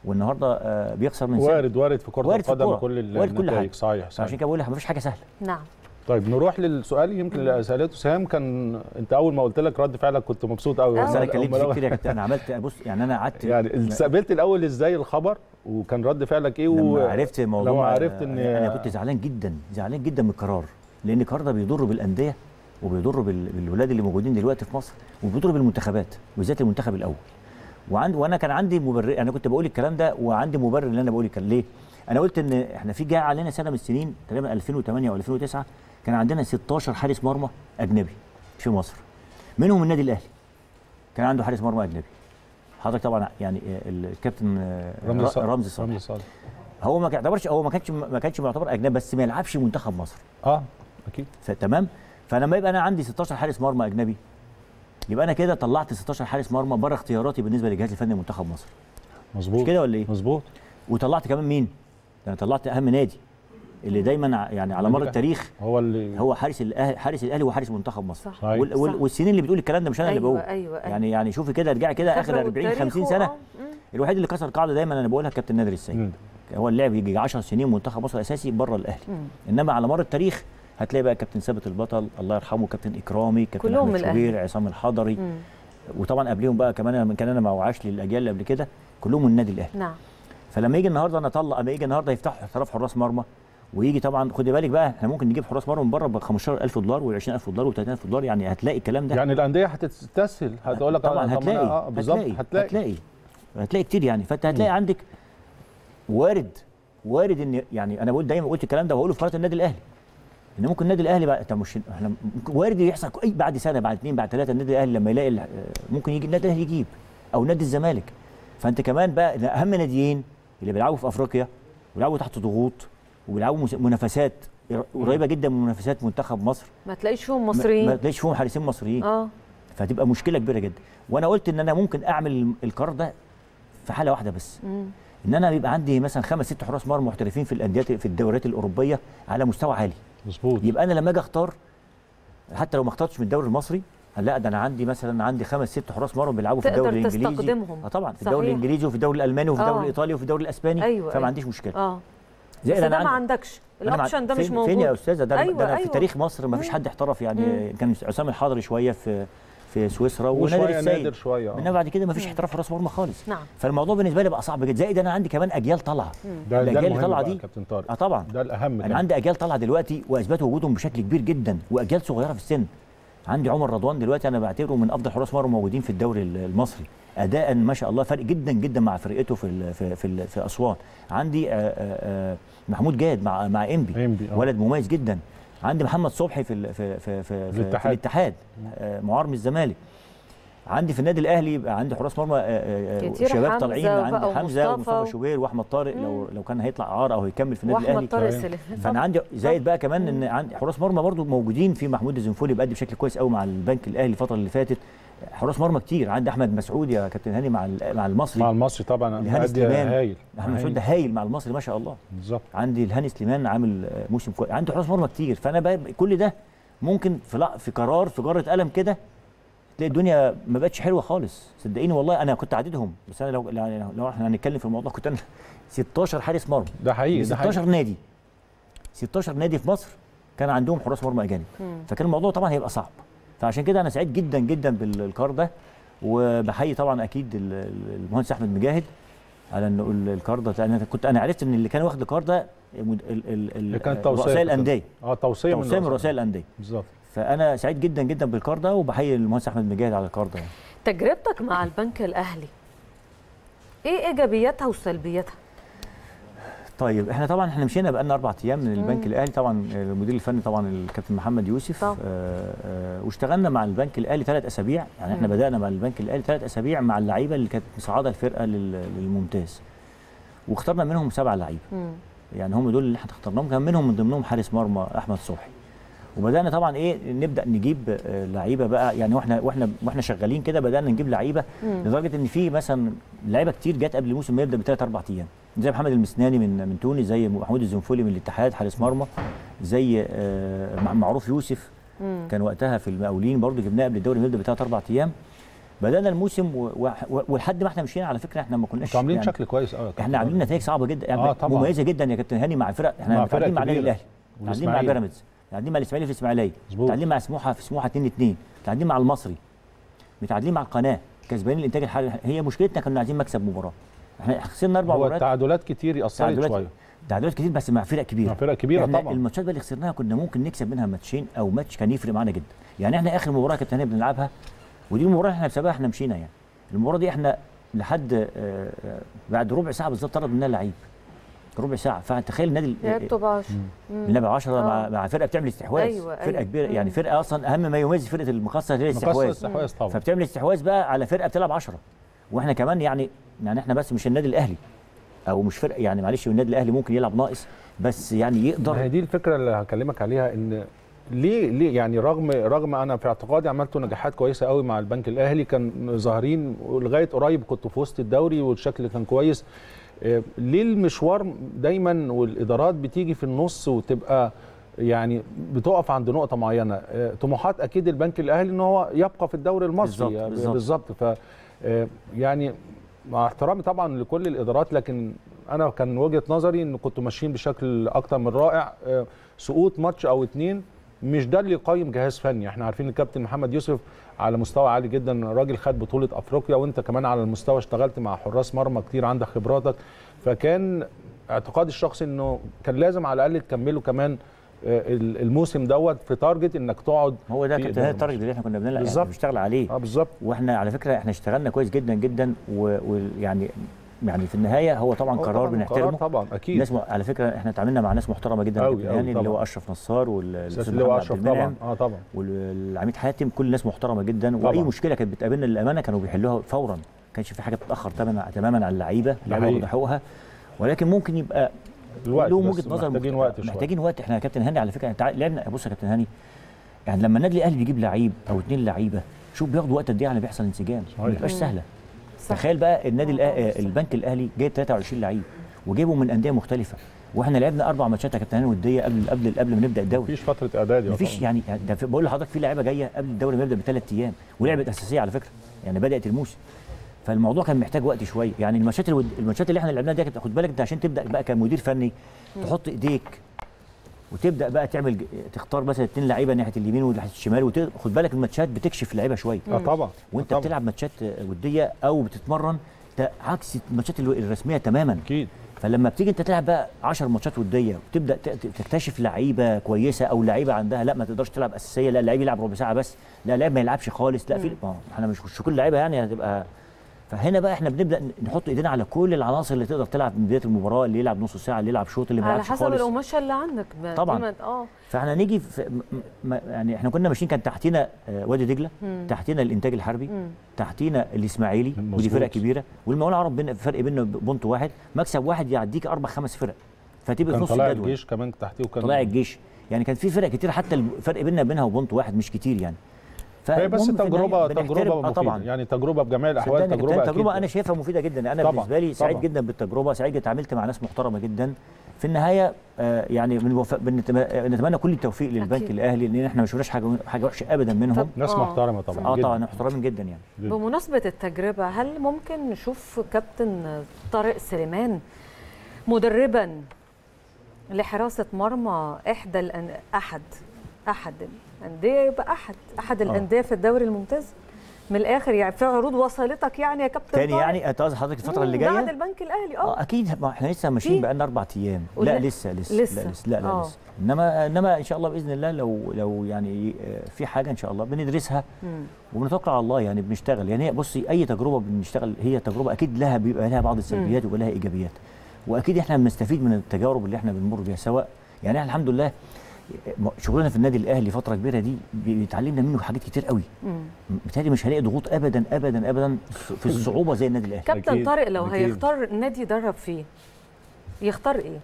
والنهارده آه بيخسر من سنة. وارد وارد في كره القدم كل النتائج. صحيح صحيح. عشان كده بقول لك مفيش حاجه سهله. نعم. طيب نروح للسؤال يمكن اللي سالته سهام. كان انت اول ما قلت لك رد فعلك كنت مبسوط قوي. بس انا اتكلمت فيه كتير يا كابتن. انا عملت بص يعني انا قعدت يعني استقبلت الاول ازاي الخبر وكان رد فعلك ايه؟ لما عرفت الموضوع لما عرفت ان انا كنت زعلان جدا زعلان جدا من القرار، لان القرار ده بيضر بالانديه وبيضر بالولاد اللي موجودين دلوقتي في مصر وبيضر بالمنتخبات وبالذات المنتخب الاول. وعند وانا كان عندي مبرر، انا كنت بقول الكلام ده وعندي مبرر اللي انا بقول الكلام ليه؟ انا قلت ان احنا في جاء علينا سنه من السنين تقريبا ألفين وثمانية او ألفين وتسعة كان عندنا ستاشر حارس مرمى اجنبي في مصر، منهم النادي الاهلي كان عنده حارس مرمى اجنبي. حضرتك طبعا يعني الكابتن رمزي صالح رمزي صالح هو ما يعتبرش، هو ما كانش ما كانش معتبر اجنبي بس ما يلعبش منتخب مصر. اه اكيد تمام. فلما يبقى انا عندي ستاشر حارس مرمى اجنبي يبقى انا كده طلعت ستاشر حارس مرمى بره اختياراتي بالنسبه للجهاز الفني لمنتخب مصر. مظبوط. مش كده ولا ايه؟ مظبوط. وطلعت كمان مين؟ انا طلعت اهم نادي اللي دايما يعني على مر التاريخ هو اللي هو حارس الاهلي، حارس الاهلي وحارس منتخب مصر. صح. وال وال والسنين اللي بتقول الكلام ده مش انا أيوة اللي بقول. أيوة أيوة. يعني يعني شوفي كده ارجعي كده اخر أربعين خمسين سنه الوحيد اللي كسر القاعده دايما انا بقولها كابتن نادر السيد. هو اللي لعب يجي عشر سنين منتخب مصر اساسي بره الاهلي. مم. انما على مر التاريخ هتلاقي بقى كابتن ثابت البطل الله يرحمه، كابتن اكرامي، كابتن احمد شوبير، عصام الحضري. مم. وطبعا قبليهم بقى كمان من كان انا ما وعاش للاجيال اللي قبل كده كلهم من النادي الاهلي. نعم. فلما يجي النهارده انا اطلع، لما يجي النهارده يفتحوا احتراف حراس مرمى ويجي طبعا خدي بالك بقى احنا ممكن نجيب حراس مرمى من بره ب خمستاشر ألف دولار وعشرين ألف دولار وثلاثين ألف دولار، يعني هتلاقي الكلام ده. يعني الانديه هتستسهل هتقول لك طبعا هتلاقي آه بالظبط هتلاقي, هتلاقي هتلاقي هتلاقي كتير يعني. فانت هتلاقي م. عندك وارد وارد ان يعني انا بقول دايما قلت الكلام ده وهقوله في قناه النادي الاهلي ان ممكن النادي الاهلي بقى طب مش احنا وارد يحصل اي بعد سنه بعد اثنين بعد ثلاثه النادي الاهلي لما يلاقي ممكن يجي النادي الاهلي يجيب او نادي الزمالك. فانت كمان بقى اهم ناديين اللي بيلعبوا في افريقيا وبيلعبوا تحت ضغوط وبيلعبوا منافسات قريبه جدا من منافسات منتخب مصر ما تلاقيش فيهم مصريين، ما تلاقيش فيهم حارسين مصريين. اه فتبقى مشكله كبيره جدا. وانا قلت ان انا ممكن اعمل القرار ده في حاله واحده بس، مم. ان انا يبقى عندي مثلا خمس ست حراس مرمى محترفين في الانديه في الدوريات الاوروبيه على مستوى عالي. مظبوط. يبقى انا لما اجي اختار حتى لو ما اخترتش من الدوري المصري لا ده انا عندي مثلا عندي خمس ست حراس مرمى بيلعبوا في الدوري الانجليزي تقدر تستخدمهم. اه طبعا في الدوري الانجليزي وفي الدوري الالماني وفي الدوري الايطالي وفي الدوري الاسباني. أيوة فما أيوة. عنديش مشكله. اه زي انا ما عندكش الاوبشن ده مش موجود. فين يا استاذه؟ ده, أيوة ده أنا أيوة. في تاريخ مصر ما فيش حد احترف يعني. مم. كان عصام الحضري شويه في في سويسرا ونادر السيد شويه انما بعد كده ما فيش احتراف حراس مرمى خالص. نعم. فالموضوع بالنسبه لي بقى صعب جدا. زائد انا عندي كمان اجيال طالعه. ده الاجيال اللي طالعه دي كابتن طارق اه طبعا ده الاهم. انا كمان. عندي اجيال طالعه دلوقتي واثبتوا وجودهم بشكل كبير جدا واجيال صغيره في السن. عندي عمر رضوان دلوقتي انا بعتبره من افضل حراس مرمى موجودين في الدوري المصري اداء ما شاء الله فرق جدا جدا مع فرقته في في في, في اسوان. عندي آآ آآ محمود جاد مع مع انبي ولد مميز جدا. عندي محمد صبحي في في في في, في, في الاتحاد معار من الزمالك. عندي في النادي الاهلي عندي حراس مرمى شباب طالعين. عندي حمزه ومصطفى شوبير واحمد طارق لو لو كان هيطلع اعاره او هيكمل في النادي الاهلي. فانا عندي زائد بقى كمان ان عندي حراس مرمى برضو موجودين في محمود الزنفولي بيأدي بشكل كويس قوي مع البنك الاهلي الفتره اللي فاتت. حراس مرمى كتير. عندي احمد مسعود يا كابتن هاني مع مع المصري مع المصري طبعا هايل. احمد مسعود ده هايل مع المصري ما شاء الله. بالظبط. عندي الهاني سليمان عامل موسم كويس. عندي حراس مرمى كتير. فانا بقى كل ده ممكن في في قرار في جره قلم كده تلاقي الدنيا ما بقتش حلوه خالص. صدقيني والله انا كنت عددهم بس انا لو لو احنا هنتكلم في الموضوع كنت انا ستاشر حارس مرمى. ده حقيقي. ده ستاشر حقيقي. نادي ستاشر نادي في مصر كان عندهم حراس مرمى اجانب. فكان الموضوع طبعا هيبقى صعب. فعشان كده انا سعيد جدا جدا بالقرار ده وبحيي طبعا اكيد المهندس احمد مجاهد على انه القرار ده. لان انا كنت انا عرفت ان اللي كان واخد القرار ده رؤساء الانديه. اه توصيه توصيه من رؤساء الانديه بالظبط. فانا سعيد جدا جدا بالقرار ده وبحيي المهندس احمد مجاهد على القرار ده. تجربتك مع البنك الاهلي ايه ايجابياتها وسلبياتها؟ طيب احنا طبعا احنا مشينا بقالنا اربع ايام من البنك الاهلي. طبعا المدير الفني طبعا الكابتن محمد يوسف آه آه واشتغلنا مع البنك الاهلي ثلاث اسابيع. يعني احنا مم. بدانا مع البنك الاهلي ثلاث اسابيع مع اللعيبه اللي كانت مصعده الفرقه للممتاز واخترنا منهم سبع لعيبه. يعني هم دول اللي احنا اخترناهم. كان منهم من ضمنهم حارس مرمى احمد صبحي. وبدانا طبعا ايه نبدا نجيب لعيبه بقى يعني واحنا واحنا واحنا شغالين كده بدانا نجيب لعيبه لدرجه ان في مثلا لعيبه كتير جت قبل الموسم ما يبدا بثلاث اربع ايام زي محمد المسناني من من تونس، زي محمود الزنفولي من الاتحاد حارس مرمى، زي معروف يوسف مم. كان وقتها في المقاولين برضه جبناه قبل الدوري ما يبدا بثلاث اربع ايام. بدانا الموسم و... و... ولحد ما احنا مشينا على فكره احنا ما كناش عاملين يعني شكل كويس قوي. احنا عاملين نتائج صعبه جدا يعني آه مميزه جدا يا كابتن هاني مع فرق احنا متعادلين مع النادي الاهلي، متعادلين مع بيراميدز، متعادلين مع الاسماعيلي في الاسماعيليه، متعادلين مع سموحه في سموحه اتنين اتنين، متعادلين مع المصري، متعادلين مع القناه، كسبانين الانتاج الحربي. هي مشكلتنا كنا عايزين مكسب مباراه، احنا خسرنا اربع مباريات. التعادلات كتير اثرت شويه، تعادلات كتير بس مع فرق كبيره، مع فرق كبيره طبعا. الماتشات اللي خسرناها كنا ممكن نكسب منها ماتشين او ماتش كان يفرق معانا جدا. يعني احنا اخر مباراه كانت هنا بنلعبها ودي المباراه احنا بسببها احنا مشينا، يعني المباراه دي احنا لحد بعد ربع ساعه بالظبط طرد مننا لعيب، ربع ساعه. فتخيل النادي بنلعب عشرة مع, مع فرقه بتعمل استحواذ، أيوة فرقه أيوة. كبيره يعني فرقه اصلا اهم ما يميز فرقه المقصه هي الاستحواذ، فبتعمل استحواذ بقى على فرقه بتلعب عشرة، واحنا كمان يعني يعني احنا بس مش النادي الاهلي او مش فرقه يعني معلش النادي الاهلي ممكن يلعب ناقص بس يعني يقدر. هي دي الفكره اللي هكلمك عليها، ان ليه ليه يعني رغم رغم انا في اعتقادي عملتوا نجاحات كويسه قوي مع البنك الاهلي، كان ظاهرين لغايه قريب كنتوا في وسط الدوري والشكل كان كويس، ليه المشوار دايما والادارات بتيجي في النص وتبقى يعني بتقف عند نقطه معينه؟ طموحات اكيد البنك الاهلي ان هو يبقى في الدوري المصري بالظبط. ف يعني مع احترامي طبعا لكل الادارات، لكن انا كان وجهه نظري ان كنتوا ماشيين بشكل اكتر من رائع. سقوط ماتش او اتنين مش ده اللي يقيم جهاز فني. احنا عارفين الكابتن محمد يوسف على مستوى عالي جدا، راجل خد بطوله افريقيا، وانت كمان على المستوى اشتغلت مع حراس مرمى كتير، عندك خبراتك. فكان اعتقادي الشخصي انه كان لازم على الاقل تكملوا كمان الموسم دوت في تارجت انك تقعد. هو ده كابتن التارجت اللي احنا كنا بنلعب يعني بنشتغل عليه. اه بالظبط. واحنا على فكره احنا اشتغلنا كويس جدا جدا، ويعني يعني في النهايه هو طبعا قرار بنحترمه طبعا اكيد. ناس م... على فكره احنا اتعاملنا مع ناس محترمه جدا يعني اللي هو اشرف نصار والاستاذ اللي هو اشرف طبعا اه طبعا والعميد حاتم، كل الناس محترمه جدا طبعا. واي مشكله كانت بتقابلنا للامانه كانوا بيحلوها فورا، ما كانش في حاجه بتتاخر تماما تماما على اللعيبه، اللعيبه واخده حقوقها، ولكن ممكن يبقى لهم وجهه نظر محتاجين وقت شويه محتاجين وقت. احنا يا كابتن هاني على فكره لعبنا، بص يا كابتن هاني يعني لما النادي الاهلي بيجيب لعيب او اثنين لعيبه شوف بياخدوا وقت قد ايه على ما بيحصل انسجام، ما بتبقاش سهله. تخيل بقى النادي البنك الاهلي جايب ثلاثة وعشرين لعيب وجايبهم من انديه مختلفه، واحنا لعبنا اربع ماتشات يا كابتن هاني وديه قبل قبل قبل ما نبدا الدوري. مفيش فتره اعداد، مفيش يعني ده بقول لحضرتك في لعيبه جايه قبل الدوري ما يبدا بثلاث ايام ولعبت اساسيه على فكره، يعني بدات الموسم. فالموضوع كان محتاج وقت شويه، يعني الماتشات الود... الماتشات اللي احنا لعبناها دي خد بالك انت عشان تبدا بقى كمدير فني تحط ايديك وتبدا بقى تعمل تختار مثلا اثنين لعيبه ناحيه اليمين وناحيه الشمال، وخد بالك الماتشات بتكشف اللعيبه شويه. اه طبعا. وانت طبعًا. بتلعب ماتشات وديه او بتتمرن عكس الماتشات الرسميه تماما. اكيد. فلما بتيجي انت تلعب بقى عشر ماتشات وديه وتبدا تكتشف لعيبه كويسه او لعيبه عندها لا ما تقدرش تلعب اساسيه، لا اللعيب يلعب ربع ساعه بس، لا اللعيب ما يلعبش خالص، لا في احنا مش مش كل لعيبه يعني هتبقى. فهنا بقى احنا بنبدا نحط ايدينا على كل العناصر اللي تقدر تلعب من بدايه المباراه، اللي يلعب نص ساعه، اللي يلعب شوط، اللي ما يلعبش خالص على حسب القماشه اللي عندك طبعا. اه فاحنا نيجي في يعني احنا كنا ماشيين كان تحتينا وادي دجله، تحتينا الانتاج الحربي، مم. تحتينا الاسماعيلي ودي فرق كبيره، والمقاولة العرب فرق بيننا بونت واحد، مكسب واحد يعديك اربع خمس فرق، فتبقى في نص الجدول. طلع الجيش كمان تحتيه، وكان طلع الجيش يعني كان في فرق كتير حتى الفرق بيننا وبينها وبونت واحد مش كتير يعني. هي بس تجربه تجربه مفيده طبعا. يعني تجربه بجميع الاحوال تجربه تجربه انا شايفها مفيده جدا. انا طبعًا. بالنسبه لي سعيد طبعًا. جدا بالتجربه، سعيد اتعاملت مع ناس محترمه جدا. في النهايه آه يعني بنتمنى كل التوفيق للبنك الاهلي، لان احنا ما شفناش حاجه حاجه وحشه ابدا منهم. ناس آه. محترمه طبعا. اه طبعا محترمين جدا يعني. بمناسبه التجربه، هل ممكن نشوف كابتن طارق سليمان مدربا لحراسه مرمى احدى الأن... احد احد الانديه، يبقى احد احد الانديه في الدوري الممتاز من الاخر، يعني في عروض وصلتك يعني يا كابتن تاني يعني انت قصدي حضرتك الفتره اللي جايه بعد البنك الاهلي؟ اه اكيد ما احنا لسه ماشيين بقى لنا اربع ايام. لا لسه لسه لسه لا لسه لا, لا لسه انما انما ان شاء الله باذن الله لو لو يعني في حاجه ان شاء الله بندرسها وبنتوكل على الله يعني بنشتغل. يعني بصي اي تجربه بنشتغل هي تجربه اكيد لها بيبقى لها بعض السلبيات ويبقى لها ايجابيات، واكيد احنا بنستفيد من التجارب اللي احنا بنمر بيها، سواء يعني احنا الحمد لله شغلنا في النادي الاهلي فتره كبيره دي بيتعلمنا منه حاجات كتير قوي. بالتالي مش هنلاقي ضغوط ابدا ابدا ابدا في الصعوبه زي النادي الاهلي. كابتن طارق لو أكيد. هيختار نادي يدرب فيه يختار ايه؟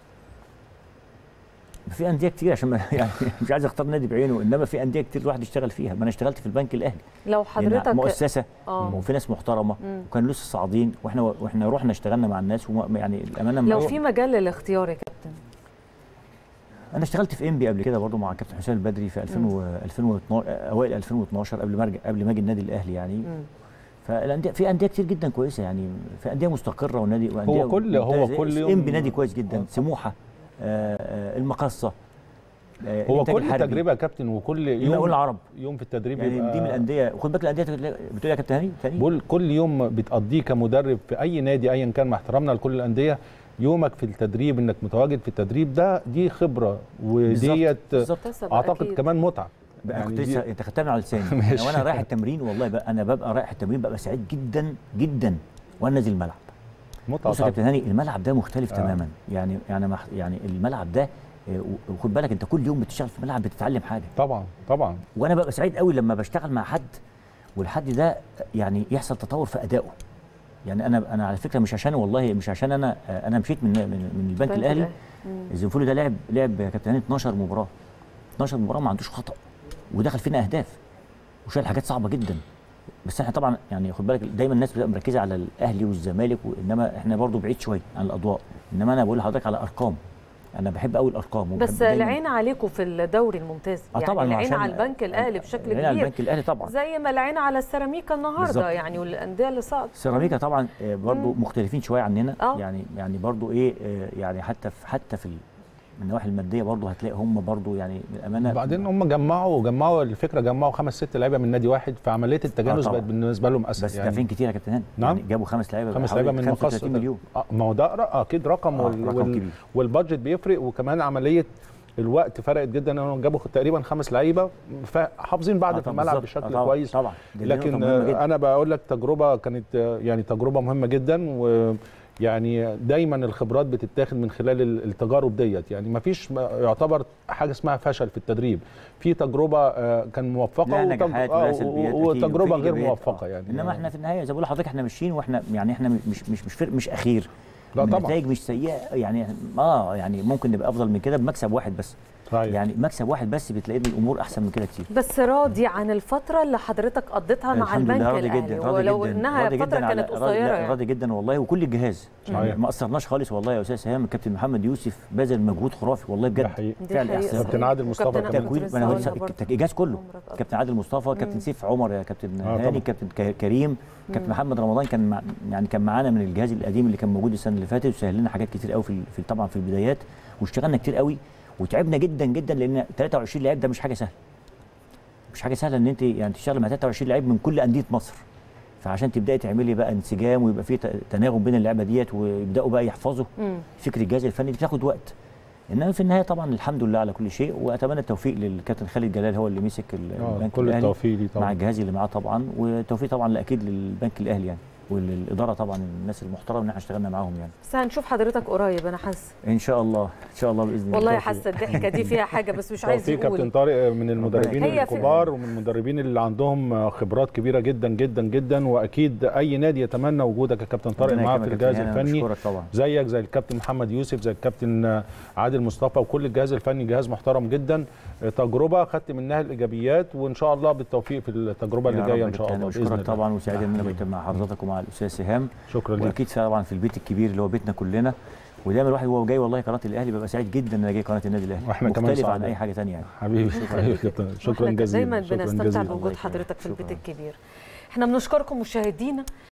في انديه كتير عشان يعني مش عايز اختار نادي بعينه، انما في انديه كتير الواحد يشتغل فيها. ما انا اشتغلت في البنك الاهلي لو حضرتك يعني مؤسسه آه. وفي ناس محترمه وكانوا لسه صاعدين، واحنا واحنا رحنا اشتغلنا مع الناس يعني الامانه. لو في مجال للاختيار يا كابتن، انا اشتغلت في انبي قبل كده برضه مع كابتن حسام البدري في ألفين و ألفين واثناشر اوائل ألفين واثناشر قبل ما ارجع قبل ما اجي النادي الاهلي يعني. مم. فالانديه في انديه كتير جدا كويسه يعني، في انديه مستقره ونادي وانديه هو كل هو كل يوم انبي نادي كويس جدا، سموحه، آه المقصه، آه هو كل تجربه يا كابتن وكل يوم العرب يوم في التدريب يعني دي من الانديه. خد بالك الانديه بتقول يا كابتن هاني بقول كل يوم بتقضيه كمدرب في اي نادي ايا كان، مع احترامنا لكل الانديه، يومك في التدريب انك متواجد في التدريب ده دي خبره وديت اعتقد أكيد. كمان متعه يعني كنت لسه انت خدتها من على لساني يعني وانا رايح التمرين والله بقى انا ببقى رايح التمرين ببقى سعيد جدا جدا وانا نازل الملعب. متعه. بص يا كابتن هاني الملعب ده مختلف آه. تماما يعني يعني يعني الملعب ده وخد بالك انت كل يوم بتشتغل في الملعب بتتعلم حاجه. طبعا طبعا. وانا ببقى سعيد قوي لما بشتغل مع حد والحد ده يعني يحصل تطور في ادائه. يعني انا انا على فكره مش عشان والله مش عشان انا انا مشيت من من البنك الاهلي. الزنفولي ده لعب لعب يا كابتن هاني اتناشر مباراه اتناشر مباراه ما عندوش خطا ودخل فينا اهداف وشال حاجات صعبه جدا. بس احنا طبعا يعني خد بالك دايما الناس بتبقى مركزه على الاهلي والزمالك وانما احنا برضو بعيد شويه عن الاضواء. انما انا بقول لحضرتك على ارقام، انا بحب قوي الارقام. بس العين عليكم في الدوري الممتاز آه يعني طبعا العين على البنك الاهلي بشكل كبير. العين على البنك الاهلي طبعا زي ما العين على السيراميكا النهارده بالزبط. يعني والانديه اللي صعدت. السيراميكا طبعا برضو مم. مختلفين شويه عننا أوه. يعني يعني برضو ايه يعني حتى في حتى في من النواحي الماديه برضو هتلاقي هم برضو يعني بالامانه. بعدين هم جمعوا جمعوا الفكره جمعوا خمس ست لعيبه من نادي واحد، فعمليه التجانس بقت بالنسبه لهم اسهل. بس دافعين يعني كتير يا كابتن هاني. نعم يعني جابوا خمس لعيبه خمس لعيبه من مقص مليون. آه ما هو ده اكيد رقم, آه وال رقم كبير. والبادجت بيفرق، وكمان عمليه الوقت فرقت جدا. انهم جابوا تقريبا خمس لعيبه فحافظين بعض آه في الملعب بشكل آه كويس طبعا. لكن انا بقول لك تجربه كانت يعني تجربه مهمه جدا، و يعني دايما الخبرات بتتاخد من خلال التجارب ديت. يعني ما فيش يعتبر حاجه اسمها فشل في التدريب، في تجربه كان موفقه وتجربه غير موفقه يعني. انما احنا في النهايه زي ما بقول لحضرتك احنا ماشيين واحنا يعني احنا مش مش مش فرق مش اخير. لا طبعا النتائج مش سيئه يعني اه يعني ممكن نبقى افضل من كده بمكسب واحد بس. طيب. يعني مكسب واحد بس بتلاقي الامور احسن من كده كتير. بس راضي عن الفتره اللي حضرتك قضيتها مع البنك الاهلي ولو انها فتره كانت قصيره يعني. راضي جدا والله وكل الجهاز يعني ما قصرناش خالص والله يا استاذ سهام. الكابتن محمد يوسف بذل مجهود خرافي والله بجد فعلا. كابتن عادل مصطفى التجويد الجهاز كله، كابتن عادل مصطفى، كابتن سيف عمر، يا كابتن هاني، كابتن كريم، كابتن محمد رمضان كان مع يعني كان معانا من الجهاز القديم اللي كان موجود السنه اللي فاتت وسهل لنا حاجات كتير قوي في طبعا في البدايات واشتغلنا كتير قوي وتعبنا جدا جدا لان تلاتة وعشرين لاعب ده مش حاجه سهله. مش حاجه سهله ان انت يعني تشتغل مع تلاتة وعشرين لاعب من كل انديه مصر. فعشان تبداي تعملي بقى انسجام ويبقى في تناغم بين اللعيبه ديت ويبداوا بقى يحفظوا فكر الجهاز الفني بتاخد وقت. انما في النهايه طبعا الحمد لله على كل شيء واتمنى التوفيق للكابتن خالد جلال هو اللي مسك البنك كل التوفيق ليه طبعا مع الجهاز اللي معاه طبعا والتوفيق طبعا اكيد للبنك الاهلي يعني والاداره طبعا الناس المحترمه اللي احنا اشتغلنا معاهم يعني. بس هنشوف حضرتك قريب انا حاسه. ان شاء الله ان شاء الله باذن الله. والله حاسه الضحكه دي فيها حاجه بس مش عايز يقول. كابتن طارق من المدربين الكبار ومن المدربين اللي عندهم خبرات كبيره جدا جدا جدا واكيد اي نادي يتمنى وجودك يا كابتن طارق معاه في الجهاز الفني زيك زي الكابتن محمد يوسف زي الكابتن عادل مصطفى وكل الجهاز الفني جهاز محترم جدا. تجربه خدت منها الايجابيات وان شاء الله بالتوفيق في التجربه اللي جايه ان شاء الله باذن الله. طبعا وسعيد ان انا بقيت مع حضرتك ومع الاستاذ سهام. شكرا لك. واكيد طبعا في البيت الكبير اللي هو بيتنا كلنا ودايما الواحد وهو جاي والله قناه الاهلي ببقى سعيد جدا ان انا جاي قناه النادي الاهلي. واحنا كمان مختلف عن اي حاجه ثانيه يعني. حبيبي شكرا كابتن شكرا جزيلا. دايما بنستمتع بوجود حضرتك في البيت الكبير. احنا بنشكركم مشاهدينا.